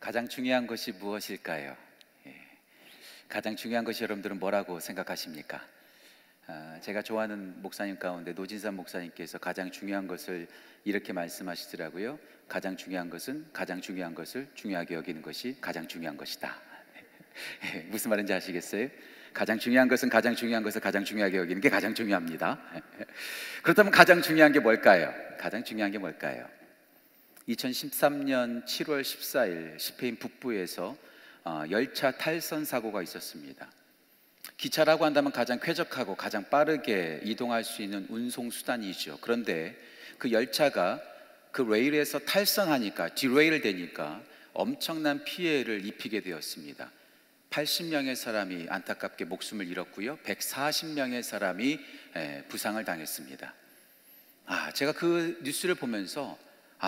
가장 중요한 것이 무엇일까요? 가장 중요한 것이 여러분들은 뭐라고 생각하십니까? 제가 좋아하는 목사님 가운데 노진산 목사님께서 가장 중요한 것을 이렇게 말씀하시더라고요. 가장 중요한 것은 가장 중요한 것을 중요하게 여기는 것이 가장 중요한 것이다. 무슨 말인지 아시겠어요? 가장 중요한 것은 가장 중요한 것을 가장 중요하게 여기는 게 가장 중요합니다. 그렇다면 가장 중요한 게 뭘까요? 가장 중요한 게 뭘까요? 2013년 7월 14일 스페인 북부에서 열차 탈선 사고가 있었습니다. 기차라고 한다면 가장 쾌적하고 가장 빠르게 이동할 수 있는 운송수단이죠. 그런데 그 열차가 그 레일에서 탈선하니까, 디레일 되니까 엄청난 피해를 입히게 되었습니다. 80명의 사람이 안타깝게 목숨을 잃었고요, 140명의 사람이 부상을 당했습니다. 제가 그 뉴스를 보면서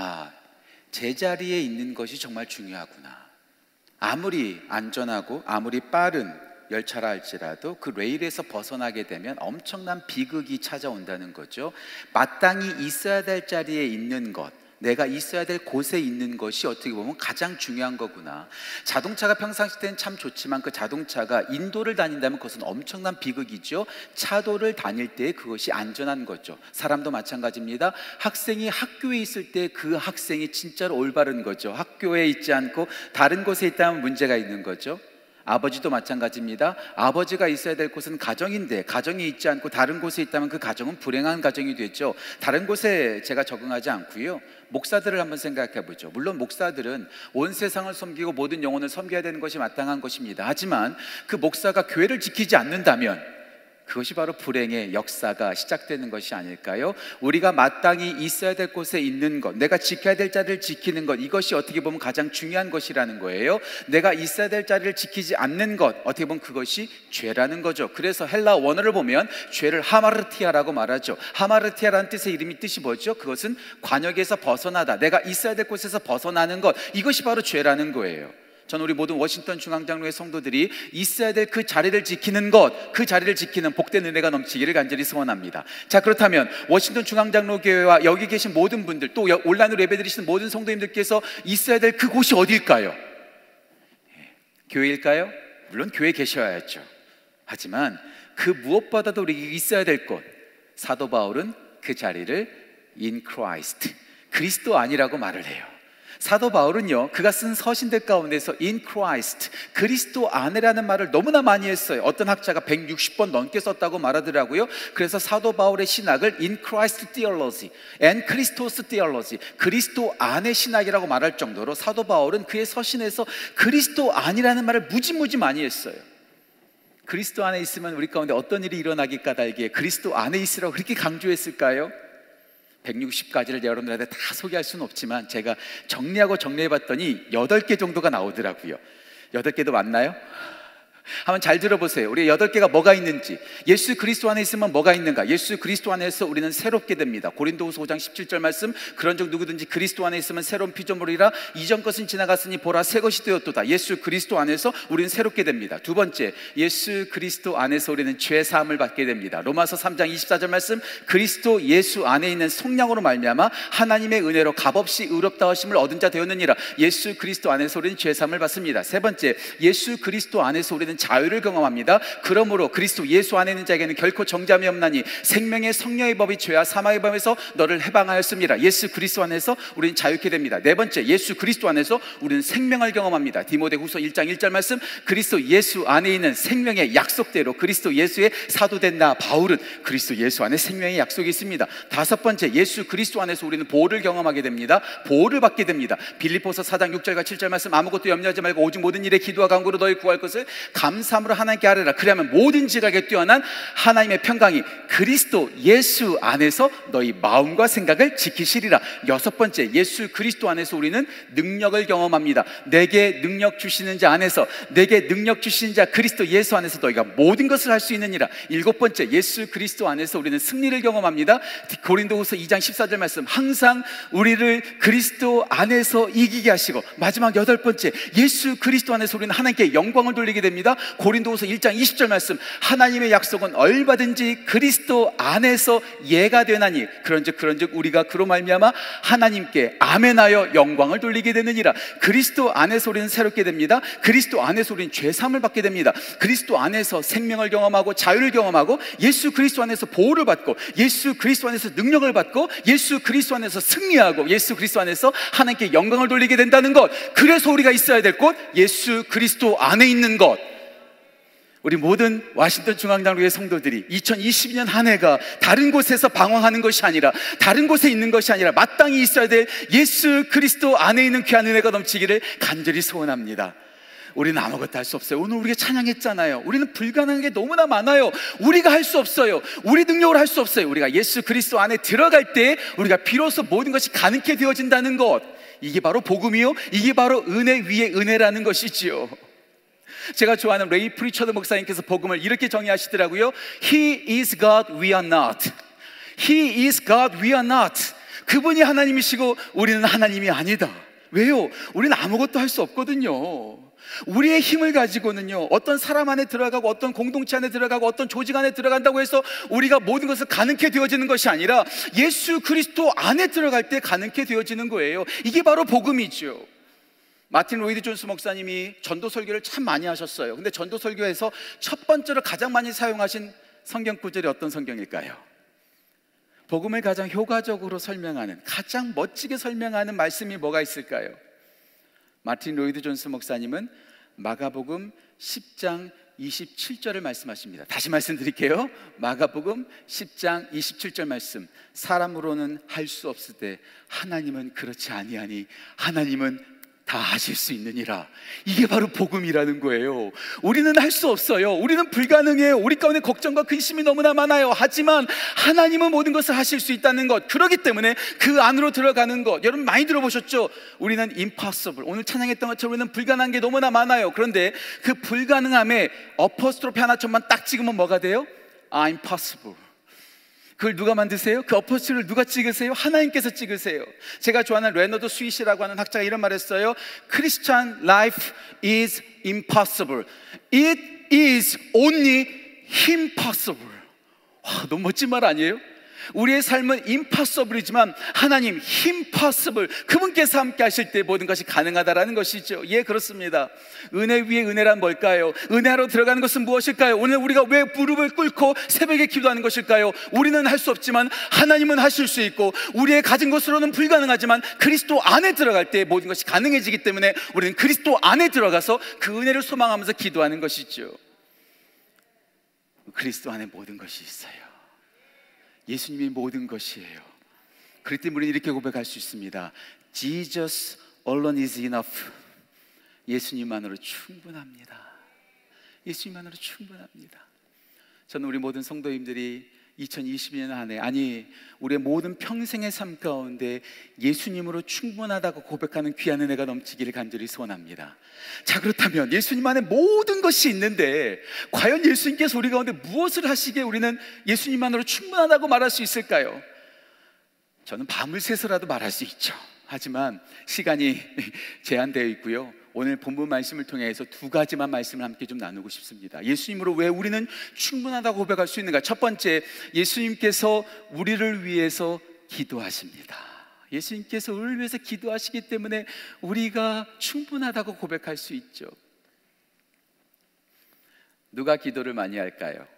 제자리에 있는 것이 정말 중요하구나. 아무리 안전하고 아무리 빠른 열차라 할지라도 그 레일에서 벗어나게 되면 엄청난 비극이 찾아온다는 거죠. 마땅히 있어야 될 자리에 있는 것, 내가 있어야 될 곳에 있는 것이 어떻게 보면 가장 중요한 거구나. 자동차가 평상시 때는 참 좋지만 그 자동차가 인도를 다닌다면 그것은 엄청난 비극이죠. 차도를 다닐 때 그것이 안전한 거죠. 사람도 마찬가지입니다. 학생이 학교에 있을 때 그 학생이 진짜로 올바른 거죠. 학교에 있지 않고 다른 곳에 있다면 문제가 있는 거죠. 아버지도 마찬가지입니다. 아버지가 있어야 될 곳은 가정인데 가정이 있지 않고 다른 곳에 있다면 그 가정은 불행한 가정이 되죠. 다른 곳에 제가 적응하지 않고요, 목사들을 한번 생각해 보죠. 물론 목사들은 온 세상을 섬기고 모든 영혼을 섬겨야 되는 것이 마땅한 것입니다. 하지만 그 목사가 교회를 지키지 않는다면 그것이 바로 불행의 역사가 시작되는 것이 아닐까요? 우리가 마땅히 있어야 될 곳에 있는 것, 내가 지켜야 될 자리를 지키는 것, 이것이 어떻게 보면 가장 중요한 것이라는 거예요. 내가 있어야 될 자리를 지키지 않는 것, 어떻게 보면 그것이 죄라는 거죠. 그래서 헬라 원어를 보면 죄를 하마르티아라고 말하죠. 하마르티아라는 뜻의 뜻이 뭐죠? 그것은 관역에서 벗어나다, 내가 있어야 될 곳에서 벗어나는 것, 이것이 바로 죄라는 거예요. 저는 우리 모든 워싱턴 중앙장로회 성도들이 있어야 될 그 자리를 지키는 것, 그 자리를 지키는 복된 은혜가 넘치기를 간절히 소원합니다. 자, 그렇다면 워싱턴 중앙장로교회와 여기 계신 모든 분들, 또 온라인으로 예배드리시는 모든 성도님들께서 있어야 될 그곳이 어디일까요? 교회일까요? 물론 교회에 계셔야죠. 하지만 그 무엇보다도 우리 있어야 될 곳, 사도 바울은 그 자리를 in Christ, 그리스도 안이라고 말을 해요. 사도 바울은요, 그가 쓴 서신들 가운데서 in Christ, 그리스도 안에라는 말을 너무나 많이 했어요. 어떤 학자가 160번 넘게 썼다고 말하더라고요. 그래서 사도 바울의 신학을 in Christ theology and Christos theology, 그리스도 안의 신학이라고 말할 정도로 사도 바울은 그의 서신에서 그리스도 안이라는 말을 무지무지 많이 했어요. 그리스도 안에 있으면 우리 가운데 어떤 일이 일어나기 까닭에 그리스도 안에 있으라고 그렇게 강조했을까요? 160가지를 여러분들한테 다 소개할 수는 없지만 제가 정리해봤더니 8개 정도가 나오더라고요. 8개도 맞나요? 한번 잘 들어보세요. 우리 8개가 뭐가 있는지. 예수 그리스도 안에 있으면 뭐가 있는가? 예수 그리스도 안에서 우리는 새롭게 됩니다. 고린도후서 5장 17절 말씀, 그런즉 누구든지 그리스도 안에 있으면 새로운 피조물이라 이전 것은 지나갔으니 보라 새 것이 되었도다. 예수 그리스도 안에서 우리는 새롭게 됩니다. 두 번째, 예수 그리스도 안에서 우리는 죄 사함을 받게 됩니다. 로마서 3장 24절 말씀, 그리스도 예수 안에 있는 성령으로 말미암아 하나님의 은혜로 값없이 의롭다 하심을 얻은 자 되었느니라. 예수 그리스도 안에서 우리는 죄 사함을 받습니다. 세 번째, 예수 그리스도 안에서 우리는 자유를 경험합니다. 그러므로 그리스도 예수 안에 있는 자에게는 결코 정죄함이 없나니 생명의 성령의 법이 죄와 사망의 법에서 너를 해방하였습니다. 예수 그리스도 안에서 우리는 자유케 됩니다. 네 번째, 예수 그리스도 안에서 우리는 생명을 경험합니다. 디모데후서 1장 1절 말씀, 그리스도 예수 안에 있는 생명의 약속대로 그리스도 예수의 사도된 나 바울은 그리스도 예수 안에 생명의 약속이 있습니다. 다섯 번째, 예수 그리스도 안에서 우리는 보호를 경험하게 됩니다. 보호를 받게 됩니다. 빌립보서 4장 6절과 7절 말씀, 아무것도 염려하지 말고 오직 모든 일에 기도와 간구로 너희 구할 것을 감사함으로 하나님께 아뢰라. 그리하면 모든 지각에 뛰어난 하나님의 평강이 그리스도 예수 안에서 너희 마음과 생각을 지키시리라. 여섯 번째, 예수 그리스도 안에서 우리는 능력을 경험합니다. 내게 능력 주시는 자 안에서, 내게 능력 주시는 자 그리스도 예수 안에서 너희가 모든 것을 할 수 있느니라. 일곱 번째, 예수 그리스도 안에서 우리는 승리를 경험합니다. 고린도후서 2장 14절 말씀, 항상 우리를 그리스도 안에서 이기게 하시고. 마지막 여덟 번째, 예수 그리스도 안에서 우리는 하나님께 영광을 돌리게 됩니다. 고린도후서 1장 20절 말씀, 하나님의 약속은 얼마든지 그리스도 안에서 예가 되나니 그런즉 우리가 그로 말미암아 하나님께 아멘하여 영광을 돌리게 되느니라. 그리스도 안에서 우리는 새롭게 됩니다. 그리스도 안에서 우리는 죄사함을 받게 됩니다. 그리스도 안에서 생명을 경험하고 자유를 경험하고, 예수 그리스도 안에서 보호를 받고, 예수 그리스도 안에서 능력을 받고, 예수 그리스도 안에서 승리하고, 예수 그리스도 안에서 하나님께 영광을 돌리게 된다는 것. 그래서 우리가 있어야 될 곳, 예수 그리스도 안에 있는 것. 우리 모든 워싱턴 중앙장로회 성도들이 2022년 한 해가 다른 곳에서 방황하는 것이 아니라, 다른 곳에 있는 것이 아니라 마땅히 있어야 될 예수 그리스도 안에 있는 귀한 은혜가 넘치기를 간절히 소원합니다. 우리는 아무것도 할 수 없어요. 오늘 우리가 찬양했잖아요. 우리는 불가능한 게 너무나 많아요. 우리가 할 수 없어요. 우리 능력으로 할 수 없어요. 우리가 예수 그리스도 안에 들어갈 때 우리가 비로소 모든 것이 가능케 되어진다는 것. 이게 바로 복음이요, 이게 바로 은혜 위에 은혜라는 것이지요. 제가 좋아하는 레이 프리처드 목사님께서 복음을 이렇게 정의하시더라고요. He is God, we are not. He is God, we are not. 그분이 하나님이시고 우리는 하나님이 아니다. 왜요? 우리는 아무것도 할 수 없거든요. 우리의 힘을 가지고는요, 어떤 사람 안에 들어가고 어떤 공동체 안에 들어가고 어떤 조직 안에 들어간다고 해서 우리가 모든 것을 가능케 되어지는 것이 아니라 예수 그리스도 안에 들어갈 때 가능케 되어지는 거예요. 이게 바로 복음이죠. 마틴 로이드 존스 목사님이 전도 설교를 참 많이 하셨어요. 근데 전도 설교에서 첫 번째로 가장 많이 사용하신 성경 구절이 어떤 성경일까요? 복음을 가장 효과적으로 설명하는, 가장 멋지게 설명하는 말씀이 뭐가 있을까요? 마틴 로이드 존스 목사님은 마가복음 10장 27절을 말씀하십니다. 다시 말씀드릴게요. 마가복음 10장 27절 말씀. 사람으로는 할 수 없을 때 하나님은 그렇지 아니하니 하나님은 다 하실 수 있느니라. 이게 바로 복음이라는 거예요. 우리는 할 수 없어요. 우리는 불가능해요. 우리 가운데 걱정과 근심이 너무나 많아요. 하지만 하나님은 모든 것을 하실 수 있다는 것. 그렇기 때문에 그 안으로 들어가는 것. 여러분 많이 들어보셨죠? 우리는 impossible. 오늘 찬양했던 것처럼 우리는 불가능한 게 너무나 많아요. 그런데 그 불가능함에 어퍼스트로피 하나점만 딱 찍으면 뭐가 돼요? impossible. 그걸 누가 만드세요? 그 어퍼스트를 누가 찍으세요? 하나님께서 찍으세요. 제가 좋아하는 레너드 스윗이라고 하는 학자가 이런 말 했어요. Christian life is impossible. It is only impossible. 와, 너무 멋진 말 아니에요? 우리의 삶은 impossible이지만 하나님 impossible, 그분께서 함께 하실 때 모든 것이 가능하다라는 것이죠. 예, 그렇습니다. 은혜 위에 은혜란 뭘까요? 은혜로 들어가는 것은 무엇일까요? 오늘 우리가 왜 무릎을 꿇고 새벽에 기도하는 것일까요? 우리는 할 수 없지만 하나님은 하실 수 있고, 우리의 가진 것으로는 불가능하지만 그리스도 안에 들어갈 때 모든 것이 가능해지기 때문에 우리는 그리스도 안에 들어가서 그 은혜를 소망하면서 기도하는 것이죠. 그리스도 안에 모든 것이 있어요. 예수님이 모든 것이에요. 그렇기 때문에 우리는 이렇게 고백할 수 있습니다. Jesus alone is enough. 예수님만으로 충분합니다. 예수님만으로 충분합니다. 저는 우리 모든 성도님들이 2022년 한 해, 아니 우리의 모든 평생의 삶 가운데 예수님으로 충분하다고 고백하는 귀한 은혜가 넘치기를 간절히 소원합니다. 자, 그렇다면 예수님 안에 모든 것이 있는데 과연 예수님께서 우리 가운데 무엇을 하시기에 우리는 예수님만으로 충분하다고 말할 수 있을까요? 저는 밤을 새서라도 말할 수 있죠. 하지만 시간이 제한되어 있고요. 오늘 본문 말씀을 통해서 두 가지만 말씀을 함께 좀 나누고 싶습니다. 예수님으로 왜 우리는 충분하다고 고백할 수 있는가? 첫 번째, 예수님께서 우리를 위해서 기도하십니다. 예수님께서 우리를 위해서 기도하시기 때문에 우리가 충분하다고 고백할 수 있죠. 누가 기도를 많이 할까요?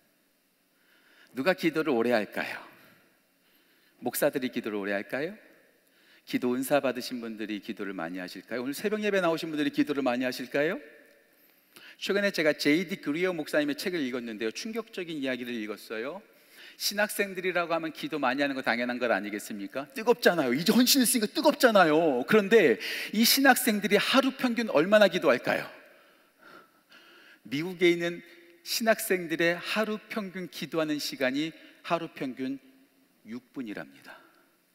누가 기도를 오래 할까요? 목사들이 기도를 오래 할까요? 기도 은사 받으신 분들이 기도를 많이 하실까요? 오늘 새벽 예배 나오신 분들이 기도를 많이 하실까요? 최근에 제가 J.D. 그리어 목사님의 책을 읽었는데요, 충격적인 이야기를 읽었어요. 신학생들이라고 하면 기도 많이 하는 거 당연한 것 아니겠습니까? 뜨겁잖아요. 이제 헌신했으니까 뜨겁잖아요. 그런데 이 신학생들이 하루 평균 얼마나 기도할까요? 미국에 있는 신학생들의 하루 평균 기도하는 시간이 하루 평균 6분이랍니다.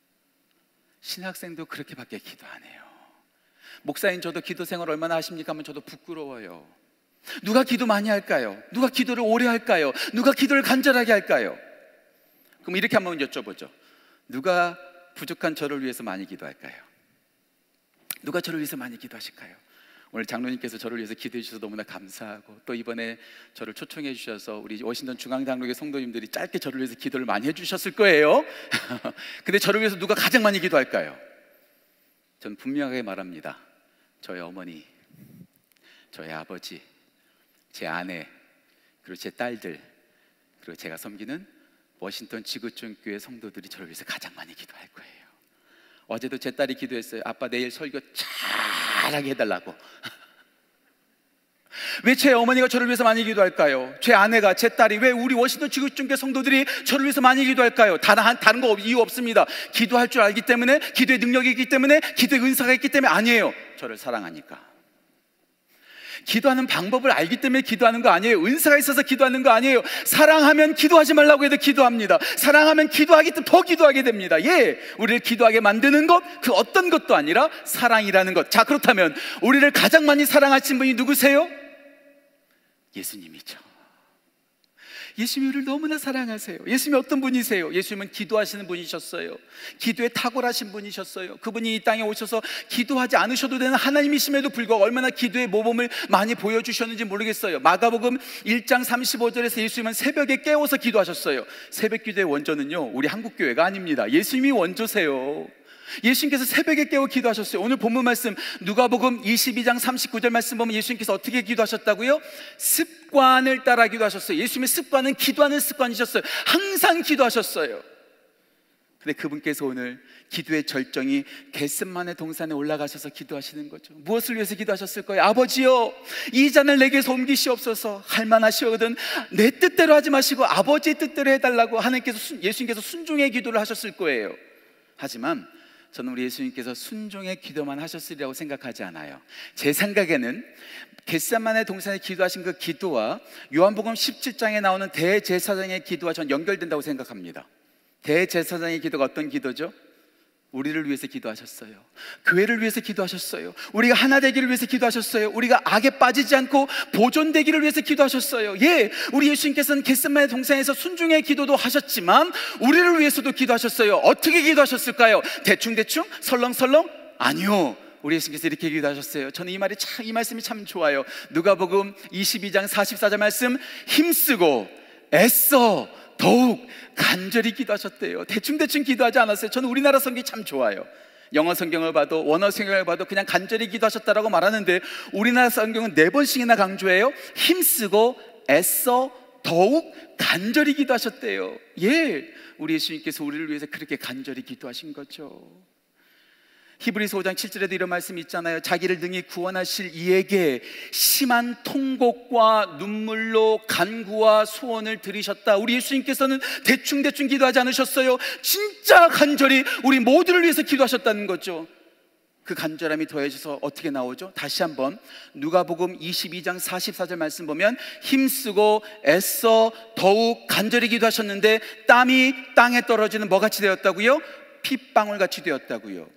신학생도 그렇게밖에 기도 안 해요. 목사님, 저도 기도 생활 얼마나 하십니까? 하면 저도 부끄러워요. 누가 기도 많이 할까요? 누가 기도를 오래 할까요? 누가 기도를 간절하게 할까요? 그럼 이렇게 한번 여쭤보죠. 누가 부족한 저를 위해서 많이 기도할까요? 누가 저를 위해서 많이 기도하실까요? 오늘 장로님께서 저를 위해서 기도해 주셔서 너무나 감사하고, 또 이번에 저를 초청해 주셔서 우리 워싱턴 중앙장로교 성도님들이 짧게 저를 위해서 기도를 많이 해주셨을 거예요. 근데 저를 위해서 누가 가장 많이 기도할까요? 전 분명하게 말합니다. 저희 어머니, 저희 아버지, 제 아내, 그리고 제 딸들, 그리고 제가 섬기는 워싱턴 지구촌교회 성도들이 저를 위해서 가장 많이 기도할 거예요. 어제도 제 딸이 기도했어요. 아빠 내일 설교 잘하게 해달라고. 왜 제 어머니가 저를 위해서 많이 기도할까요? 제 아내가, 제 딸이, 왜 우리 워싱턴 지구촌교회 성도들이 저를 위해서 많이 기도할까요? 다른 거 이유 없습니다. 기도할 줄 알기 때문에, 기도의 능력이 있기 때문에, 기도의 은사가 있기 때문에 아니에요. 저를 사랑하니까. 기도하는 방법을 알기 때문에 기도하는 거 아니에요. 은사가 있어서 기도하는 거 아니에요. 사랑하면 기도하지 말라고 해도 기도합니다. 사랑하면 기도하기 때문에 더 기도하게 됩니다. 예, 우리를 기도하게 만드는 것, 그 어떤 것도 아니라 사랑이라는 것. 자, 그렇다면 우리를 가장 많이 사랑하신 분이 누구세요? 예수님이죠. 예수님이 우리를 너무나 사랑하세요. 예수님이 어떤 분이세요? 예수님은 기도하시는 분이셨어요. 기도에 탁월하신 분이셨어요. 그분이 이 땅에 오셔서 기도하지 않으셔도 되는 하나님이심에도 불구하고 얼마나 기도의 모범을 많이 보여주셨는지 모르겠어요. 마가복음 1장 35절에서 예수님은 새벽에 깨워서 기도하셨어요. 새벽 기도의 원조는요, 우리 한국교회가 아닙니다. 예수님이 원조세요. 예수님께서 새벽에 깨워 기도하셨어요. 오늘 본문 말씀 누가복음 22장 39절 말씀 보면 예수님께서 어떻게 기도하셨다고요? 습관을 따라 기도하셨어요. 예수님의 습관은 기도하는 습관이셨어요. 항상 기도하셨어요. 근데 그분께서 오늘 기도의 절정이 겟세마네 동산에 올라가셔서 기도하시는 거죠. 무엇을 위해서 기도하셨을 거예요? 아버지여, 이 잔을 내게서 옮기시옵소서. 할만하시거든 내 뜻대로 하지 마시고 아버지의 뜻대로 해달라고 예수님께서 순종의 기도를 하셨을 거예요. 하지만 저는 우리 예수님께서 순종의 기도만 하셨으리라고 생각하지 않아요. 제 생각에는 겟세마네 동산에 기도하신 그 기도와 요한복음 17장에 나오는 대제사장의 기도와 전 연결된다고 생각합니다. 대제사장의 기도가 어떤 기도죠? 우리를 위해서 기도하셨어요. 교회를 위해서 기도하셨어요. 우리가 하나 되기를 위해서 기도하셨어요. 우리가 악에 빠지지 않고 보존되기를 위해서 기도하셨어요. 예, 우리 예수님께서는 겟세마네 동산에서 순종의 기도도 하셨지만 우리를 위해서도 기도하셨어요. 어떻게 기도하셨을까요? 대충대충? 설렁설렁? 아니요. 우리 예수님께서 이렇게 기도하셨어요. 저는 이 말씀이 참 좋아요. 누가복음 22장 44절 말씀, 힘쓰고 애써 더욱 간절히 기도하셨대요. 대충대충 기도하지 않았어요. 저는 우리나라 성경이 참 좋아요. 영어 성경을 봐도, 원어 성경을 봐도 그냥 간절히 기도하셨다라고 말하는데 우리나라 성경은 4번씩이나 강조해요. 힘쓰고 애써 더욱 간절히 기도하셨대요. 예, 우리 예수님께서 우리를 위해서 그렇게 간절히 기도하신 거죠. 히브리서 5장 7절에도 이런 말씀이 있잖아요. 자기를 능히 구원하실 이에게 심한 통곡과 눈물로 간구와 소원을 드리셨다. 우리 예수님께서는 대충대충 기도하지 않으셨어요. 진짜 간절히 우리 모두를 위해서 기도하셨다는 거죠. 그 간절함이 더해져서 어떻게 나오죠? 다시 한번 누가복음 22장 44절 말씀 보면 힘쓰고 애써 더욱 간절히 기도하셨는데 땀이 땅에 떨어지는 뭐같이 되었다고요? 핏방울같이 되었다고요.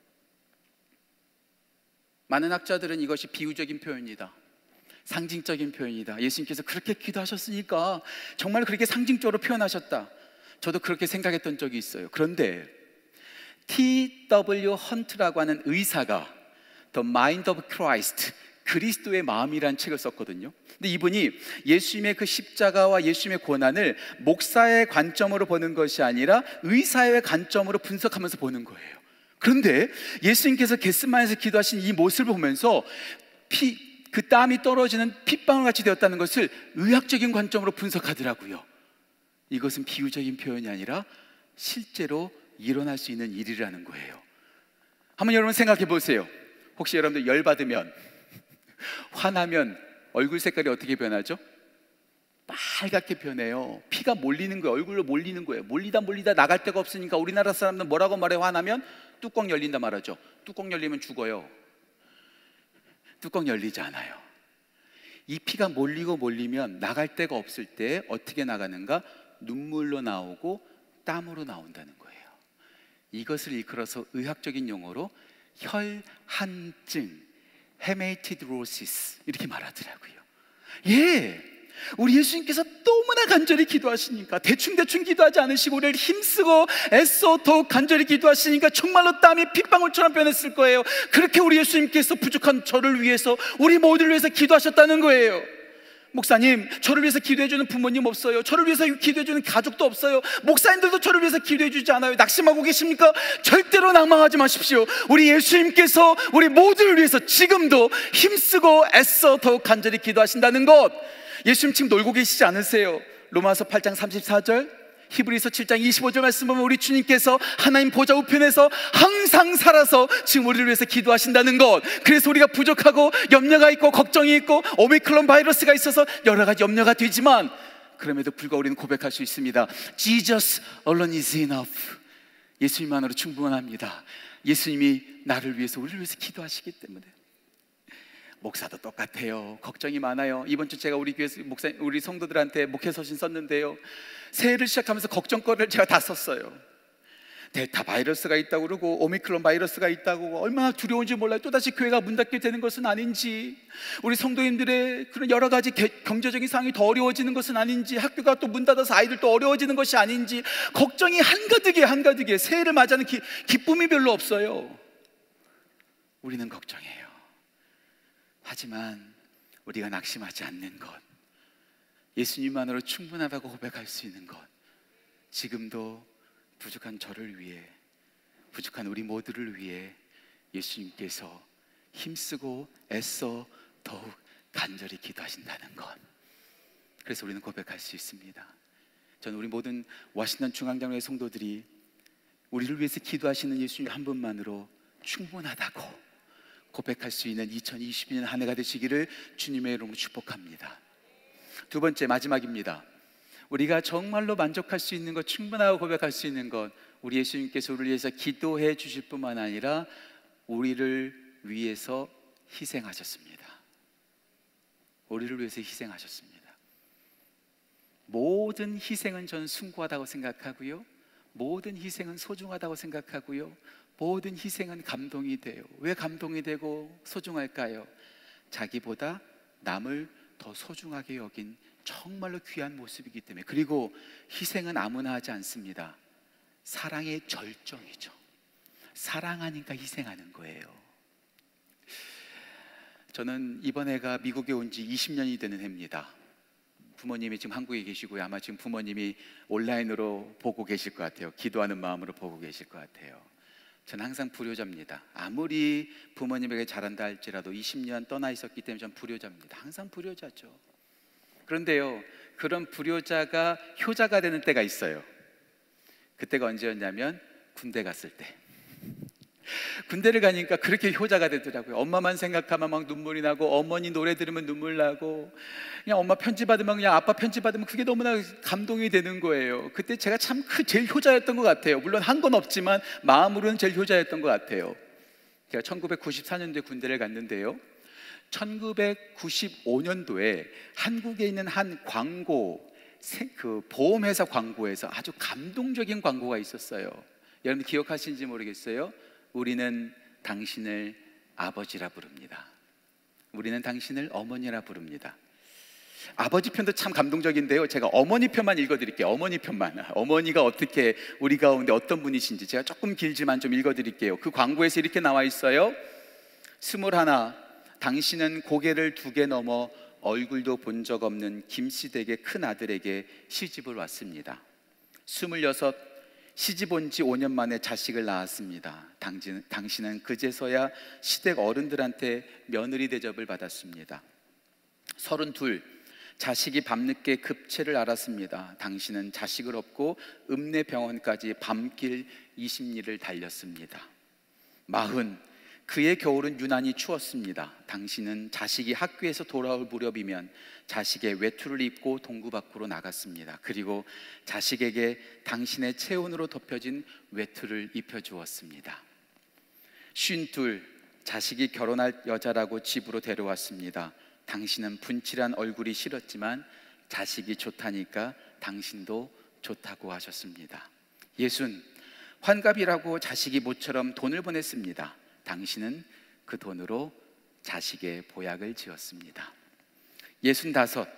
많은 학자들은 이것이 비유적인 표현이다, 상징적인 표현이다. 예수님께서 그렇게 기도하셨으니까 정말 그렇게 상징적으로 표현하셨다. 저도 그렇게 생각했던 적이 있어요. 그런데 T.W. 헌트라고 하는 의사가 The Mind of Christ, 그리스도의 마음이라는 책을 썼거든요. 근데 이분이 예수님의 그 십자가와 예수님의 고난을 목사의 관점으로 보는 것이 아니라 의사의 관점으로 분석하면서 보는 거예요. 그런데 예수님께서 겟세마네에서 기도하신 이 모습을 보면서 그 땀이 떨어지는 핏방울같이 되었다는 것을 의학적인 관점으로 분석하더라고요. 이것은 비유적인 표현이 아니라 실제로 일어날 수 있는 일이라는 거예요. 한번 여러분 생각해 보세요. 혹시 여러분들 열받으면, 화나면 얼굴 색깔이 어떻게 변하죠? 빨갛게 변해요. 피가 몰리는 거예요. 얼굴로 몰리는 거예요. 몰리다 나갈 데가 없으니까 우리나라 사람들은 뭐라고 말해요? 화나면 뚜껑 열린다 말하죠. 뚜껑 열리면 죽어요. 뚜껑 열리지 않아요. 이 피가 몰리면 나갈 데가 없을 때 어떻게 나가는가? 눈물로 나오고 땀으로 나온다는 거예요. 이것을 일컬어서 의학적인 용어로 혈한증, 헤메티드로시스 이렇게 말하더라고요. 예, 우리 예수님께서 너무나 간절히 기도하시니까 대충 기도하지 않으시고 우리를 힘쓰고 애써 더욱 간절히 기도하시니까 정말로 땀이 핏방울처럼 변했을 거예요. 그렇게 우리 예수님께서 부족한 저를 위해서, 우리 모두를 위해서 기도하셨다는 거예요. 목사님, 저를 위해서 기도해주는 부모님 없어요. 저를 위해서 기도해주는 가족도 없어요. 목사님들도 저를 위해서 기도해주지 않아요. 낙심하고 계십니까? 절대로 낭망하지 마십시오. 우리 예수님께서 우리 모두를 위해서 지금도 힘쓰고 애써 더욱 간절히 기도하신다는 것, 예수님 지금 놀고 계시지 않으세요? 로마서 8장 34절, 히브리서 7장 25절 말씀 보면 우리 주님께서 하나님 보좌 우편에서 항상 살아서 지금 우리를 위해서 기도하신다는 것. 그래서 우리가 부족하고 염려가 있고 걱정이 있고 오미크론 바이러스가 있어서 여러 가지 염려가 되지만 그럼에도 불구하고 우리는 고백할 수 있습니다. Jesus alone is enough. 예수님만으로 충분합니다. 예수님이 나를 위해서, 우리를 위해서 기도하시기 때문에. 목사도 똑같아요. 걱정이 많아요. 이번 주 제가 우리 교회 우리 성도들한테 목회 서신 썼는데요, 새해를 시작하면서 걱정거리를 제가 다 썼어요. 델타 바이러스가 있다고 그러고 오미크론 바이러스가 있다고, 얼마나 두려운지 몰라요. 또다시 교회가 문 닫게 되는 것은 아닌지, 우리 성도님들의 그런 여러 가지 경제적인 상황이 더 어려워지는 것은 아닌지, 학교가 또 문 닫아서 아이들 또 어려워지는 것이 아닌지, 걱정이 한가득이에요. 새해를 맞이하는 기쁨이 별로 없어요. 우리는 걱정해요. 하지만 우리가 낙심하지 않는 것, 예수님만으로 충분하다고 고백할 수 있는 것, 지금도 부족한 저를 위해, 부족한 우리 모두를 위해 예수님께서 힘쓰고 애써 더욱 간절히 기도하신다는 것, 그래서 우리는 고백할 수 있습니다. 저는 우리 모든 워싱턴 중앙장로의 성도들이 우리를 위해서 기도하시는 예수님 한 분만으로 충분하다고 고백할 수 있는 2022년 한 해가 되시기를 주님의 이름으로 축복합니다. 두 번째, 마지막입니다. 우리가 정말로 만족할 수 있는 것, 충분하고 고백할 수 있는 것, 우리 예수님께서 우리를 위해서 기도해 주실 뿐만 아니라 우리를 위해서 희생하셨습니다. 우리를 위해서 희생하셨습니다. 모든 희생은 저는 숭고하다고 생각하고요, 모든 희생은 소중하다고 생각하고요, 모든 희생은 감동이 돼요. 왜 감동이 되고 소중할까요? 자기보다 남을 더 소중하게 여긴 정말로 귀한 모습이기 때문에. 그리고 희생은 아무나 하지 않습니다. 사랑의 절정이죠. 사랑하니까 희생하는 거예요. 저는 이번 해가 미국에 온 지 20년이 되는 해입니다. 부모님이 지금 한국에 계시고요, 아마 지금 부모님이 온라인으로 보고 계실 것 같아요. 기도하는 마음으로 보고 계실 것 같아요. 저는 항상 불효자입니다. 아무리 부모님에게 잘한다 할지라도 20년 떠나 있었기 때문에 저는 불효자입니다. 항상 불효자죠. 그런데요, 그런 불효자가 효자가 되는 때가 있어요. 그때가 언제였냐면 군대 갔을 때. 군대를 가니까 그렇게 효자가 되더라고요. 엄마만 생각하면 막 눈물이 나고, 어머니 노래 들으면 눈물 나고, 그냥 엄마 편지 받으면, 그냥 아빠 편지 받으면 그게 너무나 감동이 되는 거예요. 그때 제가 참 제일 효자였던 것 같아요. 물론 한 건 없지만 마음으로는 제일 효자였던 것 같아요. 제가 1994년도에 군대를 갔는데요, 1995년도에 한국에 있는 한 광고, 그 보험회사 광고에서 아주 감동적인 광고가 있었어요. 여러분 기억하시는지 모르겠어요. 우리는 당신을 아버지라 부릅니다. 우리는 당신을 어머니라 부릅니다. 아버지 편도 참 감동적인데요, 제가 어머니 편만 읽어드릴게요. 어머니 편만. 어머니가 어떻게 우리 가운데 어떤 분이신지 제가 조금 길지만 좀 읽어드릴게요. 그 광고에서 이렇게 나와 있어요. 21, 당신은 고개를 2개 넘어 얼굴도 본 적 없는 김씨댁의 큰 아들에게 시집을 왔습니다. 26, 시집 온 지 5년 만에 자식을 낳았습니다. 당신은 그제서야 시댁 어른들한테 며느리 대접을 받았습니다. 32, 자식이 밤늦게 급체를 앓았습니다. 당신은 자식을 업고 읍내병원까지 밤길 20리를 달렸습니다. 40, 그의 겨울은 유난히 추웠습니다. 당신은 자식이 학교에서 돌아올 무렵이면 자식의 외투를 입고 동구 밖으로 나갔습니다. 그리고 자식에게 당신의 체온으로 덮여진 외투를 입혀주었습니다. 52, 자식이 결혼할 여자라고 집으로 데려왔습니다. 당신은 분칠한 얼굴이 싫었지만 자식이 좋다니까 당신도 좋다고 하셨습니다. 60, 환갑이라고 자식이 모처럼 돈을 보냈습니다. 당신은 그 돈으로 자식의 보약을 지었습니다. 65,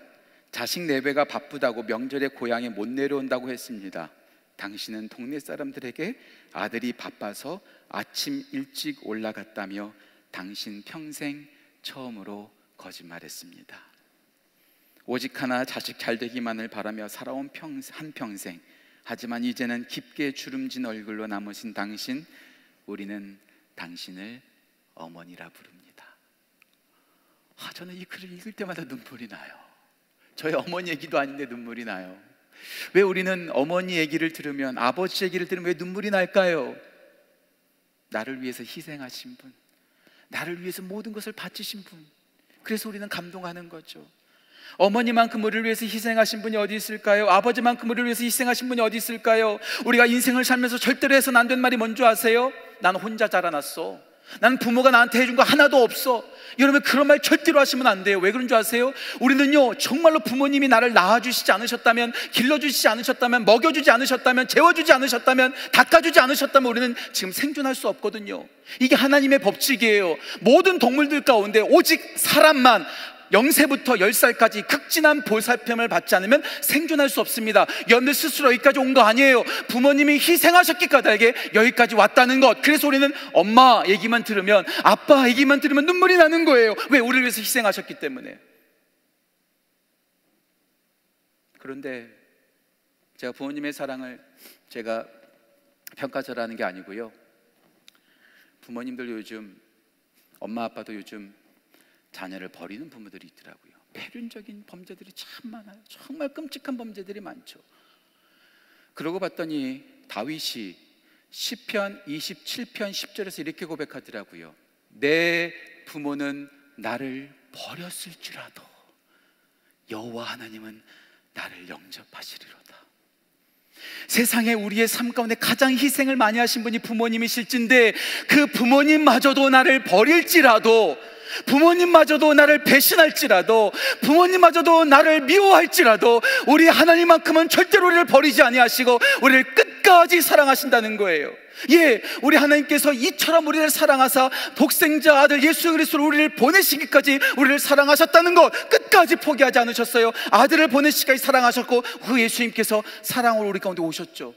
자식 내외가 바쁘다고 명절에 고향에 못 내려온다고 했습니다. 당신은 동네 사람들에게 아들이 바빠서 아침 일찍 올라갔다며 당신 평생 처음으로 거짓말했습니다. 오직 하나 자식 잘 되기만을 바라며 살아온 한평생, 하지만 이제는 깊게 주름진 얼굴로 남으신 당신, 우리는 당신을 어머니라 부릅니다. 저는 이 글을 읽을 때마다 눈물이 나요. 저희 어머니 얘기도 아닌데 눈물이 나요. 왜 우리는 어머니 얘기를 들으면, 아버지 얘기를 들으면 왜 눈물이 날까요? 나를 위해서 희생하신 분, 나를 위해서 모든 것을 바치신 분, 그래서 우리는 감동하는 거죠. 어머니만큼 우리를 위해서 희생하신 분이 어디 있을까요? 아버지만큼 우리를 위해서 희생하신 분이 어디 있을까요? 우리가 인생을 살면서 절대로 해서는 안 된 말이 뭔지 아세요? 나는 혼자 자라났어, 난 부모가 나한테 해준 거 하나도 없어. 여러분, 그런 말 절대로 하시면 안 돼요. 왜 그런 줄 아세요? 우리는요, 정말로 부모님이 나를 낳아주시지 않으셨다면, 길러주시지 않으셨다면, 먹여주지 않으셨다면, 재워주지 않으셨다면, 닦아주지 않으셨다면 우리는 지금 생존할 수 없거든요. 이게 하나님의 법칙이에요. 모든 동물들 가운데 오직 사람만 0세부터 10살까지 극진한 보살핌을 받지 않으면 생존할 수 없습니다. 여러분들 스스로 여기까지 온 거 아니에요. 부모님이 희생하셨기 까닭에 여기까지 왔다는 것. 그래서 우리는 엄마 얘기만 들으면, 아빠 얘기만 들으면 눈물이 나는 거예요. 왜? 우리를 위해서 희생하셨기 때문에. 그런데 제가 부모님의 사랑을 제가 평가절하는 게 아니고요, 부모님들 요즘, 엄마 아빠도 요즘 자녀를 버리는 부모들이 있더라고요. 폐륜적인 범죄들이 참 많아요. 정말 끔찍한 범죄들이 많죠. 그러고 봤더니 다윗이 시편 27편 10절에서 이렇게 고백하더라고요. 내 부모는 나를 버렸을지라도 여호와 하나님은 나를 영접하시리로다. 세상에 우리의 삶 가운데 가장 희생을 많이 하신 분이 부모님이실진데, 그 부모님마저도 나를 버릴지라도, 부모님마저도 나를 배신할지라도, 부모님마저도 나를 미워할지라도 우리 하나님만큼은 절대로 우리를 버리지 아니하시고 우리를 끝까지 사랑하신다는 거예요. 예, 우리 하나님께서 이처럼 우리를 사랑하사 독생자 아들 예수 그리스도를 우리를 보내시기까지 우리를 사랑하셨다는 것, 끝까지 포기하지 않으셨어요. 아들을 보내시기까지 사랑하셨고, 그 예수님께서 사랑으로 우리 가운데 오셨죠.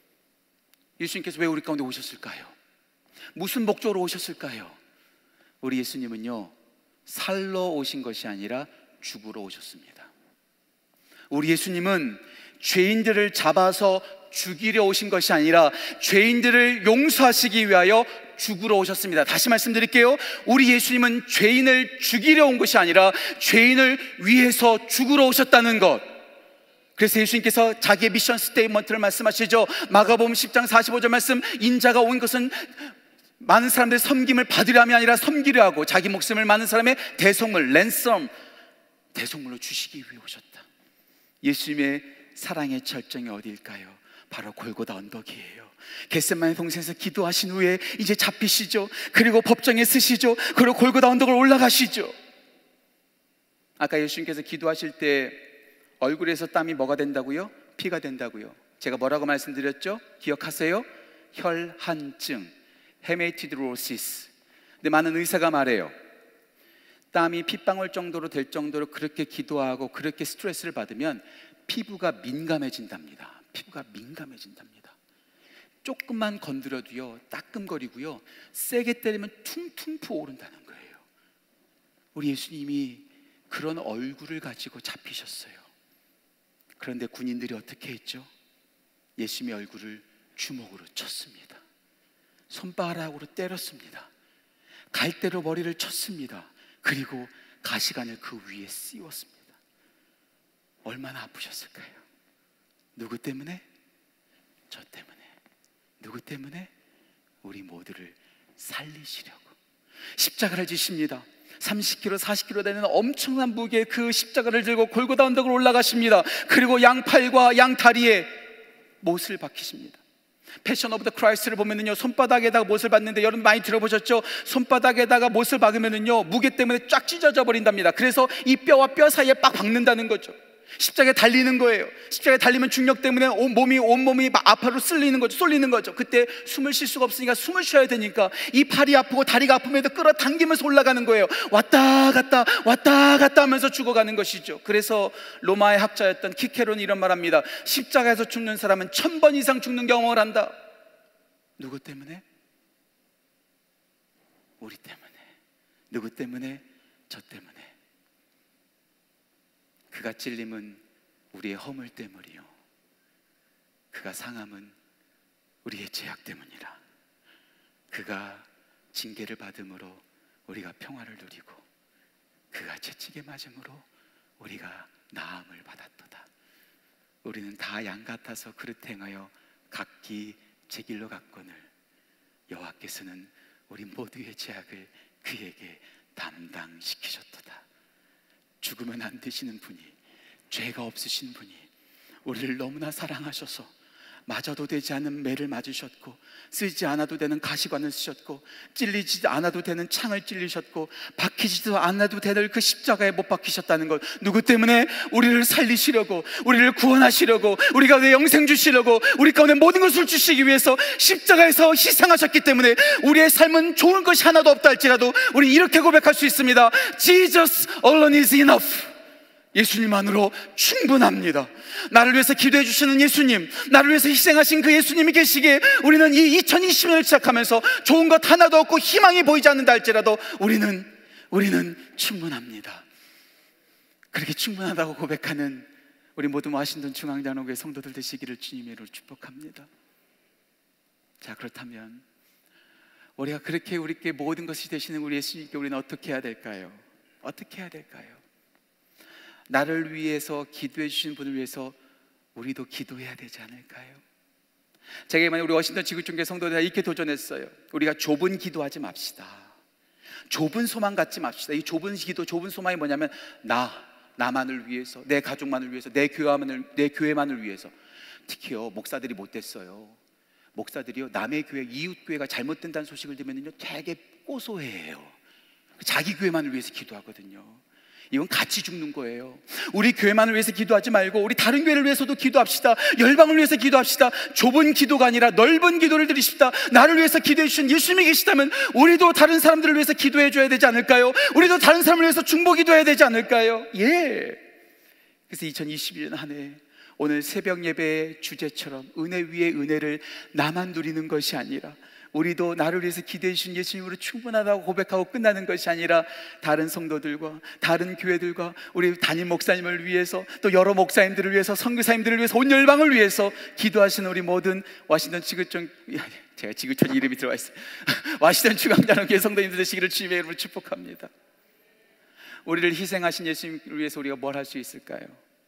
예수님께서 왜 우리 가운데 오셨을까요? 무슨 목적으로 오셨을까요? 우리 예수님은요, 살러 오신 것이 아니라 죽으러 오셨습니다. 우리 예수님은 죄인들을 잡아서 죽이려 오신 것이 아니라 죄인들을 용서하시기 위하여 죽으러 오셨습니다. 다시 말씀드릴게요. 우리 예수님은 죄인을 죽이려 온 것이 아니라 죄인을 위해서 죽으러 오셨다는 것. 그래서 예수님께서 자기의 미션 스테이트먼트를 말씀하시죠. 마가복음 10장 45절 말씀, 인자가 온 것은 많은 사람들의 섬김을 받으려 함이 아니라 섬기려 하고 자기 목숨을 많은 사람의 대속물, 랜섬, 대속물로 주시기 위해 오셨다. 예수님의 사랑의 절정이 어디일까요? 바로 골고다 언덕이에요. 겟세마네 동산에서 기도하신 후에 이제 잡히시죠. 그리고 법정에 서시죠. 그리고 골고다 언덕을 올라가시죠. 아까 예수님께서 기도하실 때 얼굴에서 땀이 뭐가 된다고요? 피가 된다고요. 제가 뭐라고 말씀드렸죠? 기억하세요? 혈한증, 헤메티드로시스. 근데 많은 의사가 말해요. 땀이 핏방울 정도로 될 정도로 그렇게 기도하고 그렇게 스트레스를 받으면 피부가 민감해진답니다. 피부가 민감해진답니다. 조금만 건드려도요, 따끔거리고요, 세게 때리면 퉁퉁 부어오른다는 거예요. 우리 예수님이 그런 얼굴을 가지고 잡히셨어요. 그런데 군인들이 어떻게 했죠? 예수님의 얼굴을 주먹으로 쳤습니다. 손바닥으로 때렸습니다. 갈대로 머리를 쳤습니다. 그리고 가시관을 그 위에 씌웠습니다. 얼마나 아프셨을까요? 누구 때문에? 저 때문에. 누구 때문에? 우리 모두를 살리시려고 십자가를 지십니다. 30kg, 40kg 되는 엄청난 무게의 그 십자가를 들고 골고다 언덕을 올라가십니다. 그리고 양팔과 양다리에 못을 박히십니다. 패션 오브 더 크라이스트를 보면은요, 손바닥에다가 못을 박는데 여러분 많이 들어보셨죠? 손바닥에다가 못을 박으면은요, 무게 때문에 쫙 찢어져 버린답니다. 그래서 이 뼈와 뼈 사이에 빡 박는다는 거죠. 십자가에 달리는 거예요. 십자가에 달리면 중력 때문에 온몸이 앞으로 쏠리는 거죠. 그때 숨을 쉴 수가 없으니까 숨을 쉬어야 되니까 이 팔이 아프고 다리가 아픔에도 끌어당기면서 올라가는 거예요. 왔다 갔다 하면서 죽어가는 것이죠. 그래서 로마의 학자였던 키케론이 이런 말합니다. 십자가에서 죽는 사람은 1000번 이상 죽는 경험을 한다. 누구 때문에? 우리 때문에. 누구 때문에? 저 때문에. 그가 찔림은 우리의 허물 때문이요, 그가 상함은 우리의 죄악 때문이라. 그가 징계를 받음으로 우리가 평화를 누리고, 그가 채찍에 맞음으로 우리가 나음을 받았도다. 우리는 다 양 같아서 그릇 행하여 각기 제 길로 갔거늘 여호와께서는 우리 모두의 죄악을 그에게 담당시키셨도다. 죽으면 안 되시는 분이, 죄가 없으신 분이 우리를 너무나 사랑하셔서 맞아도 되지 않는 매를 맞으셨고, 쓰지 않아도 되는 가시관을 쓰셨고, 찔리지 않아도 되는 창을 찔리셨고, 박히지도 않아도 되는 그 십자가에 못 박히셨다는 것. 누구 때문에? 우리를 살리시려고, 우리를 구원하시려고, 우리 가운데 영생 주시려고, 우리 가운데 모든 것을 주시기 위해서 십자가에서 희생하셨기 때문에 우리의 삶은 좋은 것이 하나도 없다 할지라도 우리 이렇게 고백할 수 있습니다. Jesus alone is enough. 예수님만으로 충분합니다. 나를 위해서 기도해 주시는 예수님, 나를 위해서 희생하신 그 예수님이 계시기에 우리는 이 2020년을 시작하면서 좋은 것 하나도 없고 희망이 보이지 않는다 할지라도 우리는 충분합니다. 그렇게 충분하다고 고백하는 우리 모든 워싱턴 중앙장로교회 성도들 되시기를 주님의 이름으로 축복합니다. 자, 그렇다면 우리가 그렇게 우리께 모든 것이 되시는 우리 예수님께 우리는 어떻게 해야 될까요? 어떻게 해야 될까요? 나를 위해서 기도해 주신 분을 위해서 우리도 기도해야 되지 않을까요? 제가 이번에 우리 워싱턴 지구촌교회 성도들 이렇게 도전했어요. 우리가 좁은 기도하지 맙시다. 좁은 소망 갖지 맙시다. 이 좁은 기도, 좁은 소망이 뭐냐면 나만을 위해서, 내 가족만을 위해서, 내 교회만을 위해서. 특히요, 목사들이 못됐어요. 목사들이요, 남의 교회, 이웃 교회가 잘못된다는 소식을 들으면요 되게 고소해요. 자기 교회만을 위해서 기도하거든요. 이건 같이 죽는 거예요. 우리 교회만을 위해서 기도하지 말고 우리 다른 교회를 위해서도 기도합시다. 열방을 위해서 기도합시다. 좁은 기도가 아니라 넓은 기도를 드리십시다. 나를 위해서 기도해 주신 예수님이 계시다면 우리도 다른 사람들을 위해서 기도해 줘야 되지 않을까요? 우리도 다른 사람을 위해서 중보 기도해야 되지 않을까요? 예. 그래서 2021년 한 해 오늘 새벽 예배의 주제처럼 은혜 위에 은혜를 나만 누리는 것이 아니라 우리도 나를 위해서 기도해 주신 예수님으로 충분하다고 고백하고 끝나는 것이 아니라 다른 성도들과 다른 교회들과 우리 담임 목사님을 위해서, 또 여러 목사님들을 위해서, 선교사님들을 위해서, 온 열방을 위해서 기도하시는 우리 모든 워싱턴 지구촌, 제가 지구촌 이름이 들어와 있어요. 워싱턴 중앙장로교회 성도님들 되시기를 주님의 이름으로 축복합니다. 우리를 희생하신 예수님을 위해서 우리가 뭘 할 수 있을까요?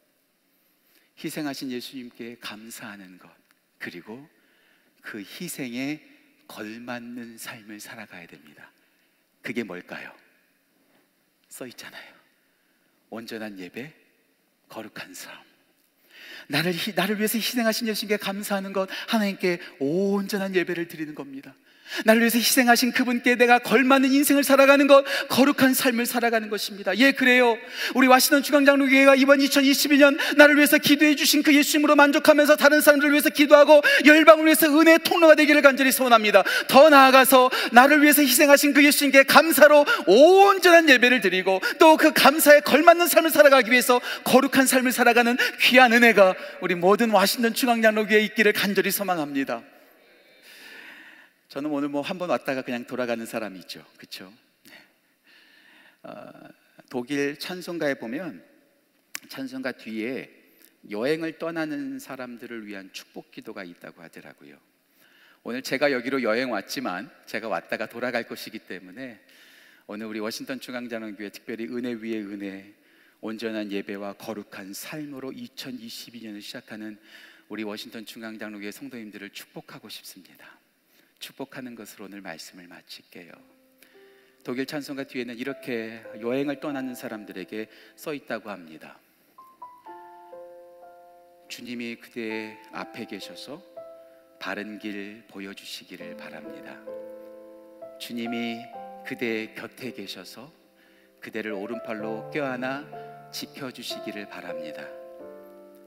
희생하신 예수님께 감사하는 것, 그리고 그 희생에 걸맞는 삶을 살아가야 됩니다. 그게 뭘까요? 써 있잖아요. 온전한 예배, 거룩한 삶. 나를 위해서 희생하신 예수님께 감사하는 것, 하나님께 온전한 예배를 드리는 겁니다. 나를 위해서 희생하신 그분께 내가 걸맞는 인생을 살아가는 것, 거룩한 삶을 살아가는 것입니다. 예, 그래요. 우리 워싱턴 중앙장로교회가 이번 2022년 나를 위해서 기도해 주신 그 예수님으로 만족하면서 다른 사람들을 위해서 기도하고 열방을 위해서 은혜의 통로가 되기를 간절히 소원합니다. 더 나아가서 나를 위해서 희생하신 그 예수님께 감사로 온전한 예배를 드리고, 또 그 감사에 걸맞는 삶을 살아가기 위해서 거룩한 삶을 살아가는 귀한 은혜가 우리 모든 워싱턴 중앙장로교회에 있기를 간절히 소망합니다. 저는 오늘 한 번 왔다가 그냥 돌아가는 사람이 있죠. 그렇죠? 독일 찬송가에 보면 찬송가 뒤에 여행을 떠나는 사람들을 위한 축복 기도가 있다고 하더라고요. 오늘 제가 여기로 여행 왔지만 제가 왔다가 돌아갈 것이기 때문에 오늘 우리 워싱턴 중앙장로교회 특별히 은혜 위에 은혜, 온전한 예배와 거룩한 삶으로 2022년을 시작하는 우리 워싱턴 중앙장로교회 성도님들을 축복하고 싶습니다. 축복하는 것으로 오늘 말씀을 마칠게요. 독일 찬송가 뒤에는 이렇게 여행을 떠나는 사람들에게 써 있다고 합니다. 주님이 그대 앞에 계셔서 바른 길 보여주시기를 바랍니다. 주님이 그대 곁에 계셔서 그대를 오른팔로 껴안아 지켜주시기를 바랍니다.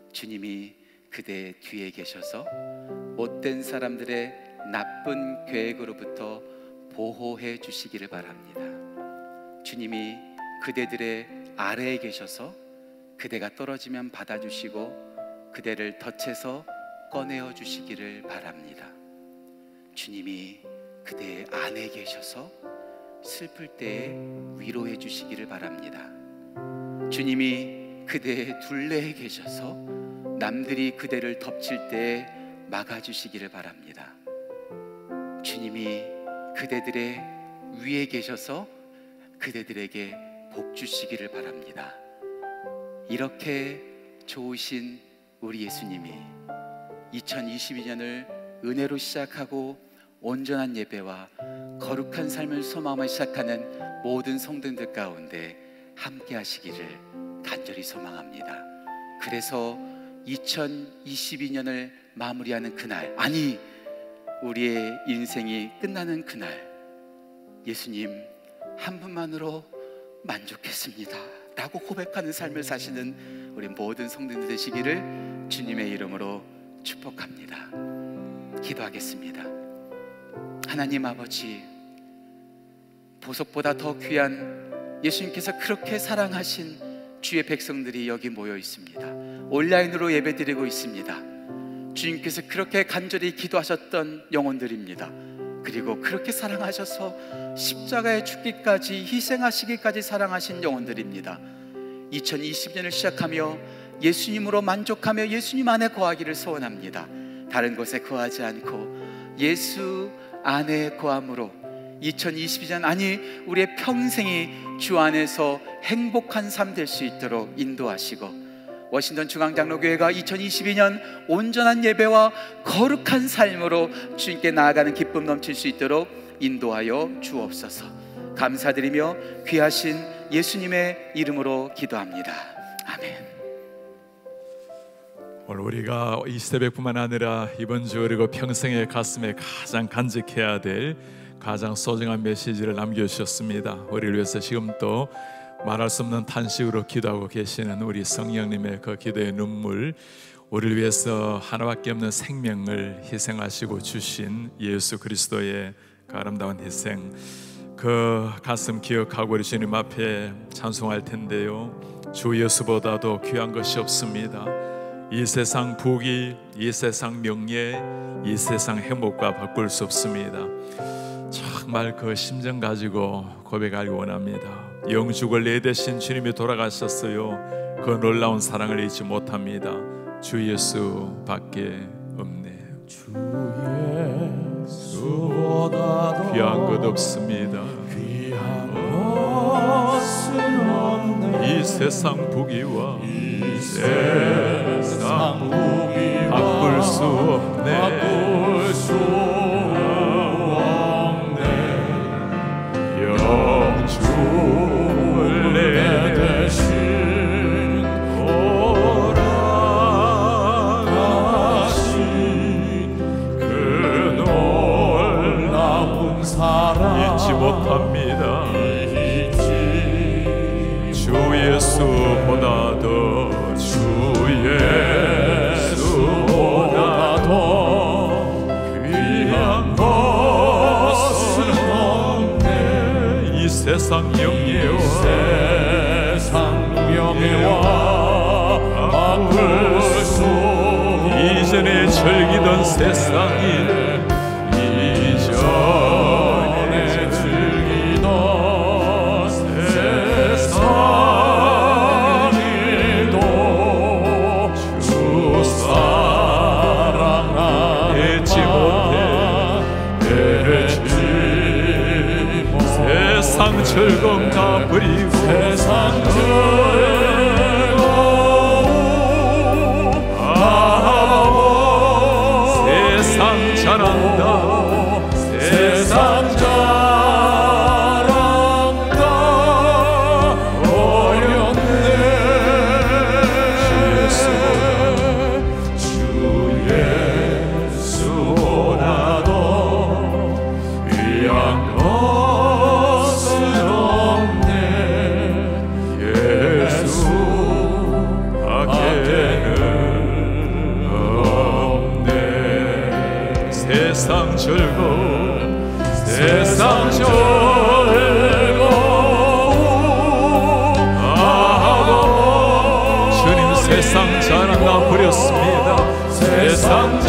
주님이 그대 뒤에 계셔서 못된 사람들의 나쁜 계획으로부터 보호해 주시기를 바랍니다. 주님이 그대들의 아래에 계셔서 그대가 떨어지면 받아주시고 그대를 덫에서 꺼내어 주시기를 바랍니다. 주님이 그대의 안에 계셔서 슬플 때에 위로해 주시기를 바랍니다. 주님이 그대의 둘레에 계셔서 남들이 그대를 덮칠 때에 막아주시기를 바랍니다. 주님이 그대들의 위에 계셔서 그대들에게 복 주시기를 바랍니다. 이렇게 좋으신 우리 예수님이 2022년을 은혜로 시작하고 온전한 예배와 거룩한 삶을 소망하며 시작하는 모든 성도들 가운데 함께 하시기를 간절히 소망합니다. 그래서 2022년을 마무리하는 그날, 아니 우리의 인생이 끝나는 그날, 예수님 한 분만으로 만족했습니다 라고 고백하는 삶을 사시는 우리 모든 성도들 되시기를 주님의 이름으로 축복합니다. 기도하겠습니다. 하나님 아버지, 보석보다 더 귀한 예수님께서 그렇게 사랑하신 주의 백성들이 여기 모여 있습니다. 온라인으로 예배드리고 있습니다. 주님께서 그렇게 간절히 기도하셨던 영혼들입니다. 그리고 그렇게 사랑하셔서 십자가에 죽기까지, 희생하시기까지 사랑하신 영혼들입니다. 2020년을 시작하며 예수님으로 만족하며 예수님 안에 거하기를 소원합니다. 다른 곳에 거하지 않고 예수 안에 거함으로 2022년, 아니 우리의 평생이 주 안에서 행복한 삶 될 수 있도록 인도하시고, 워싱턴 중앙장로교회가 2022년 온전한 예배와 거룩한 삶으로 주님께 나아가는 기쁨 넘칠 수 있도록 인도하여 주옵소서. 감사드리며 귀하신 예수님의 이름으로 기도합니다. 아멘. 오늘 우리가 이 새벽뿐만 아니라 이번 주 그리고 평생의 가슴에 가장 간직해야 될 가장 소중한 메시지를 남겨주셨습니다. 우리를 위해서 지금 또 말할 수 없는 탄식으로 기도하고 계시는 우리 성령님의 그 기도의 눈물, 우리를 위해서 하나밖에 없는 생명을 희생하시고 주신 예수 그리스도의 그 아름다운 희생, 그 가슴 기억하고 우리 주님 앞에 찬송할 텐데요. 주 예수보다도 귀한 것이 없습니다. 이 세상 부귀, 이 세상 명예, 이 세상 행복과 바꿀 수 없습니다. 정말 그 심정 가지고 고백하기 원합니다. 영죽을 내 대신 주님이 돌아가셨어요. 그 놀라운 사랑을 잊지 못합니다. 주 예수밖에 없네. 주 예수보다 귀한 것 없습니다. 귀한 것은 없네. 이 세상 부귀와 이 세상 부귀와 바꿀 수 없네. 바꿀 수 없네. 영주를 내 대신 돌아가신 그 놀라운 사랑 잊지 못합니다. 주 예수보다도 귀한 것은 없네. 이 세상 영예와 바꿀 수 이전에 즐기던 세상이 이전에 즐기던 세상이도 주 사랑하지 못해 세상 즐거움 다 버리고 세상 즐거움 세상 잘한다 세상 잘한다 어렵네. 주 예수보다도 귀한 것은 없네. 자라나 버렸습니다. 세상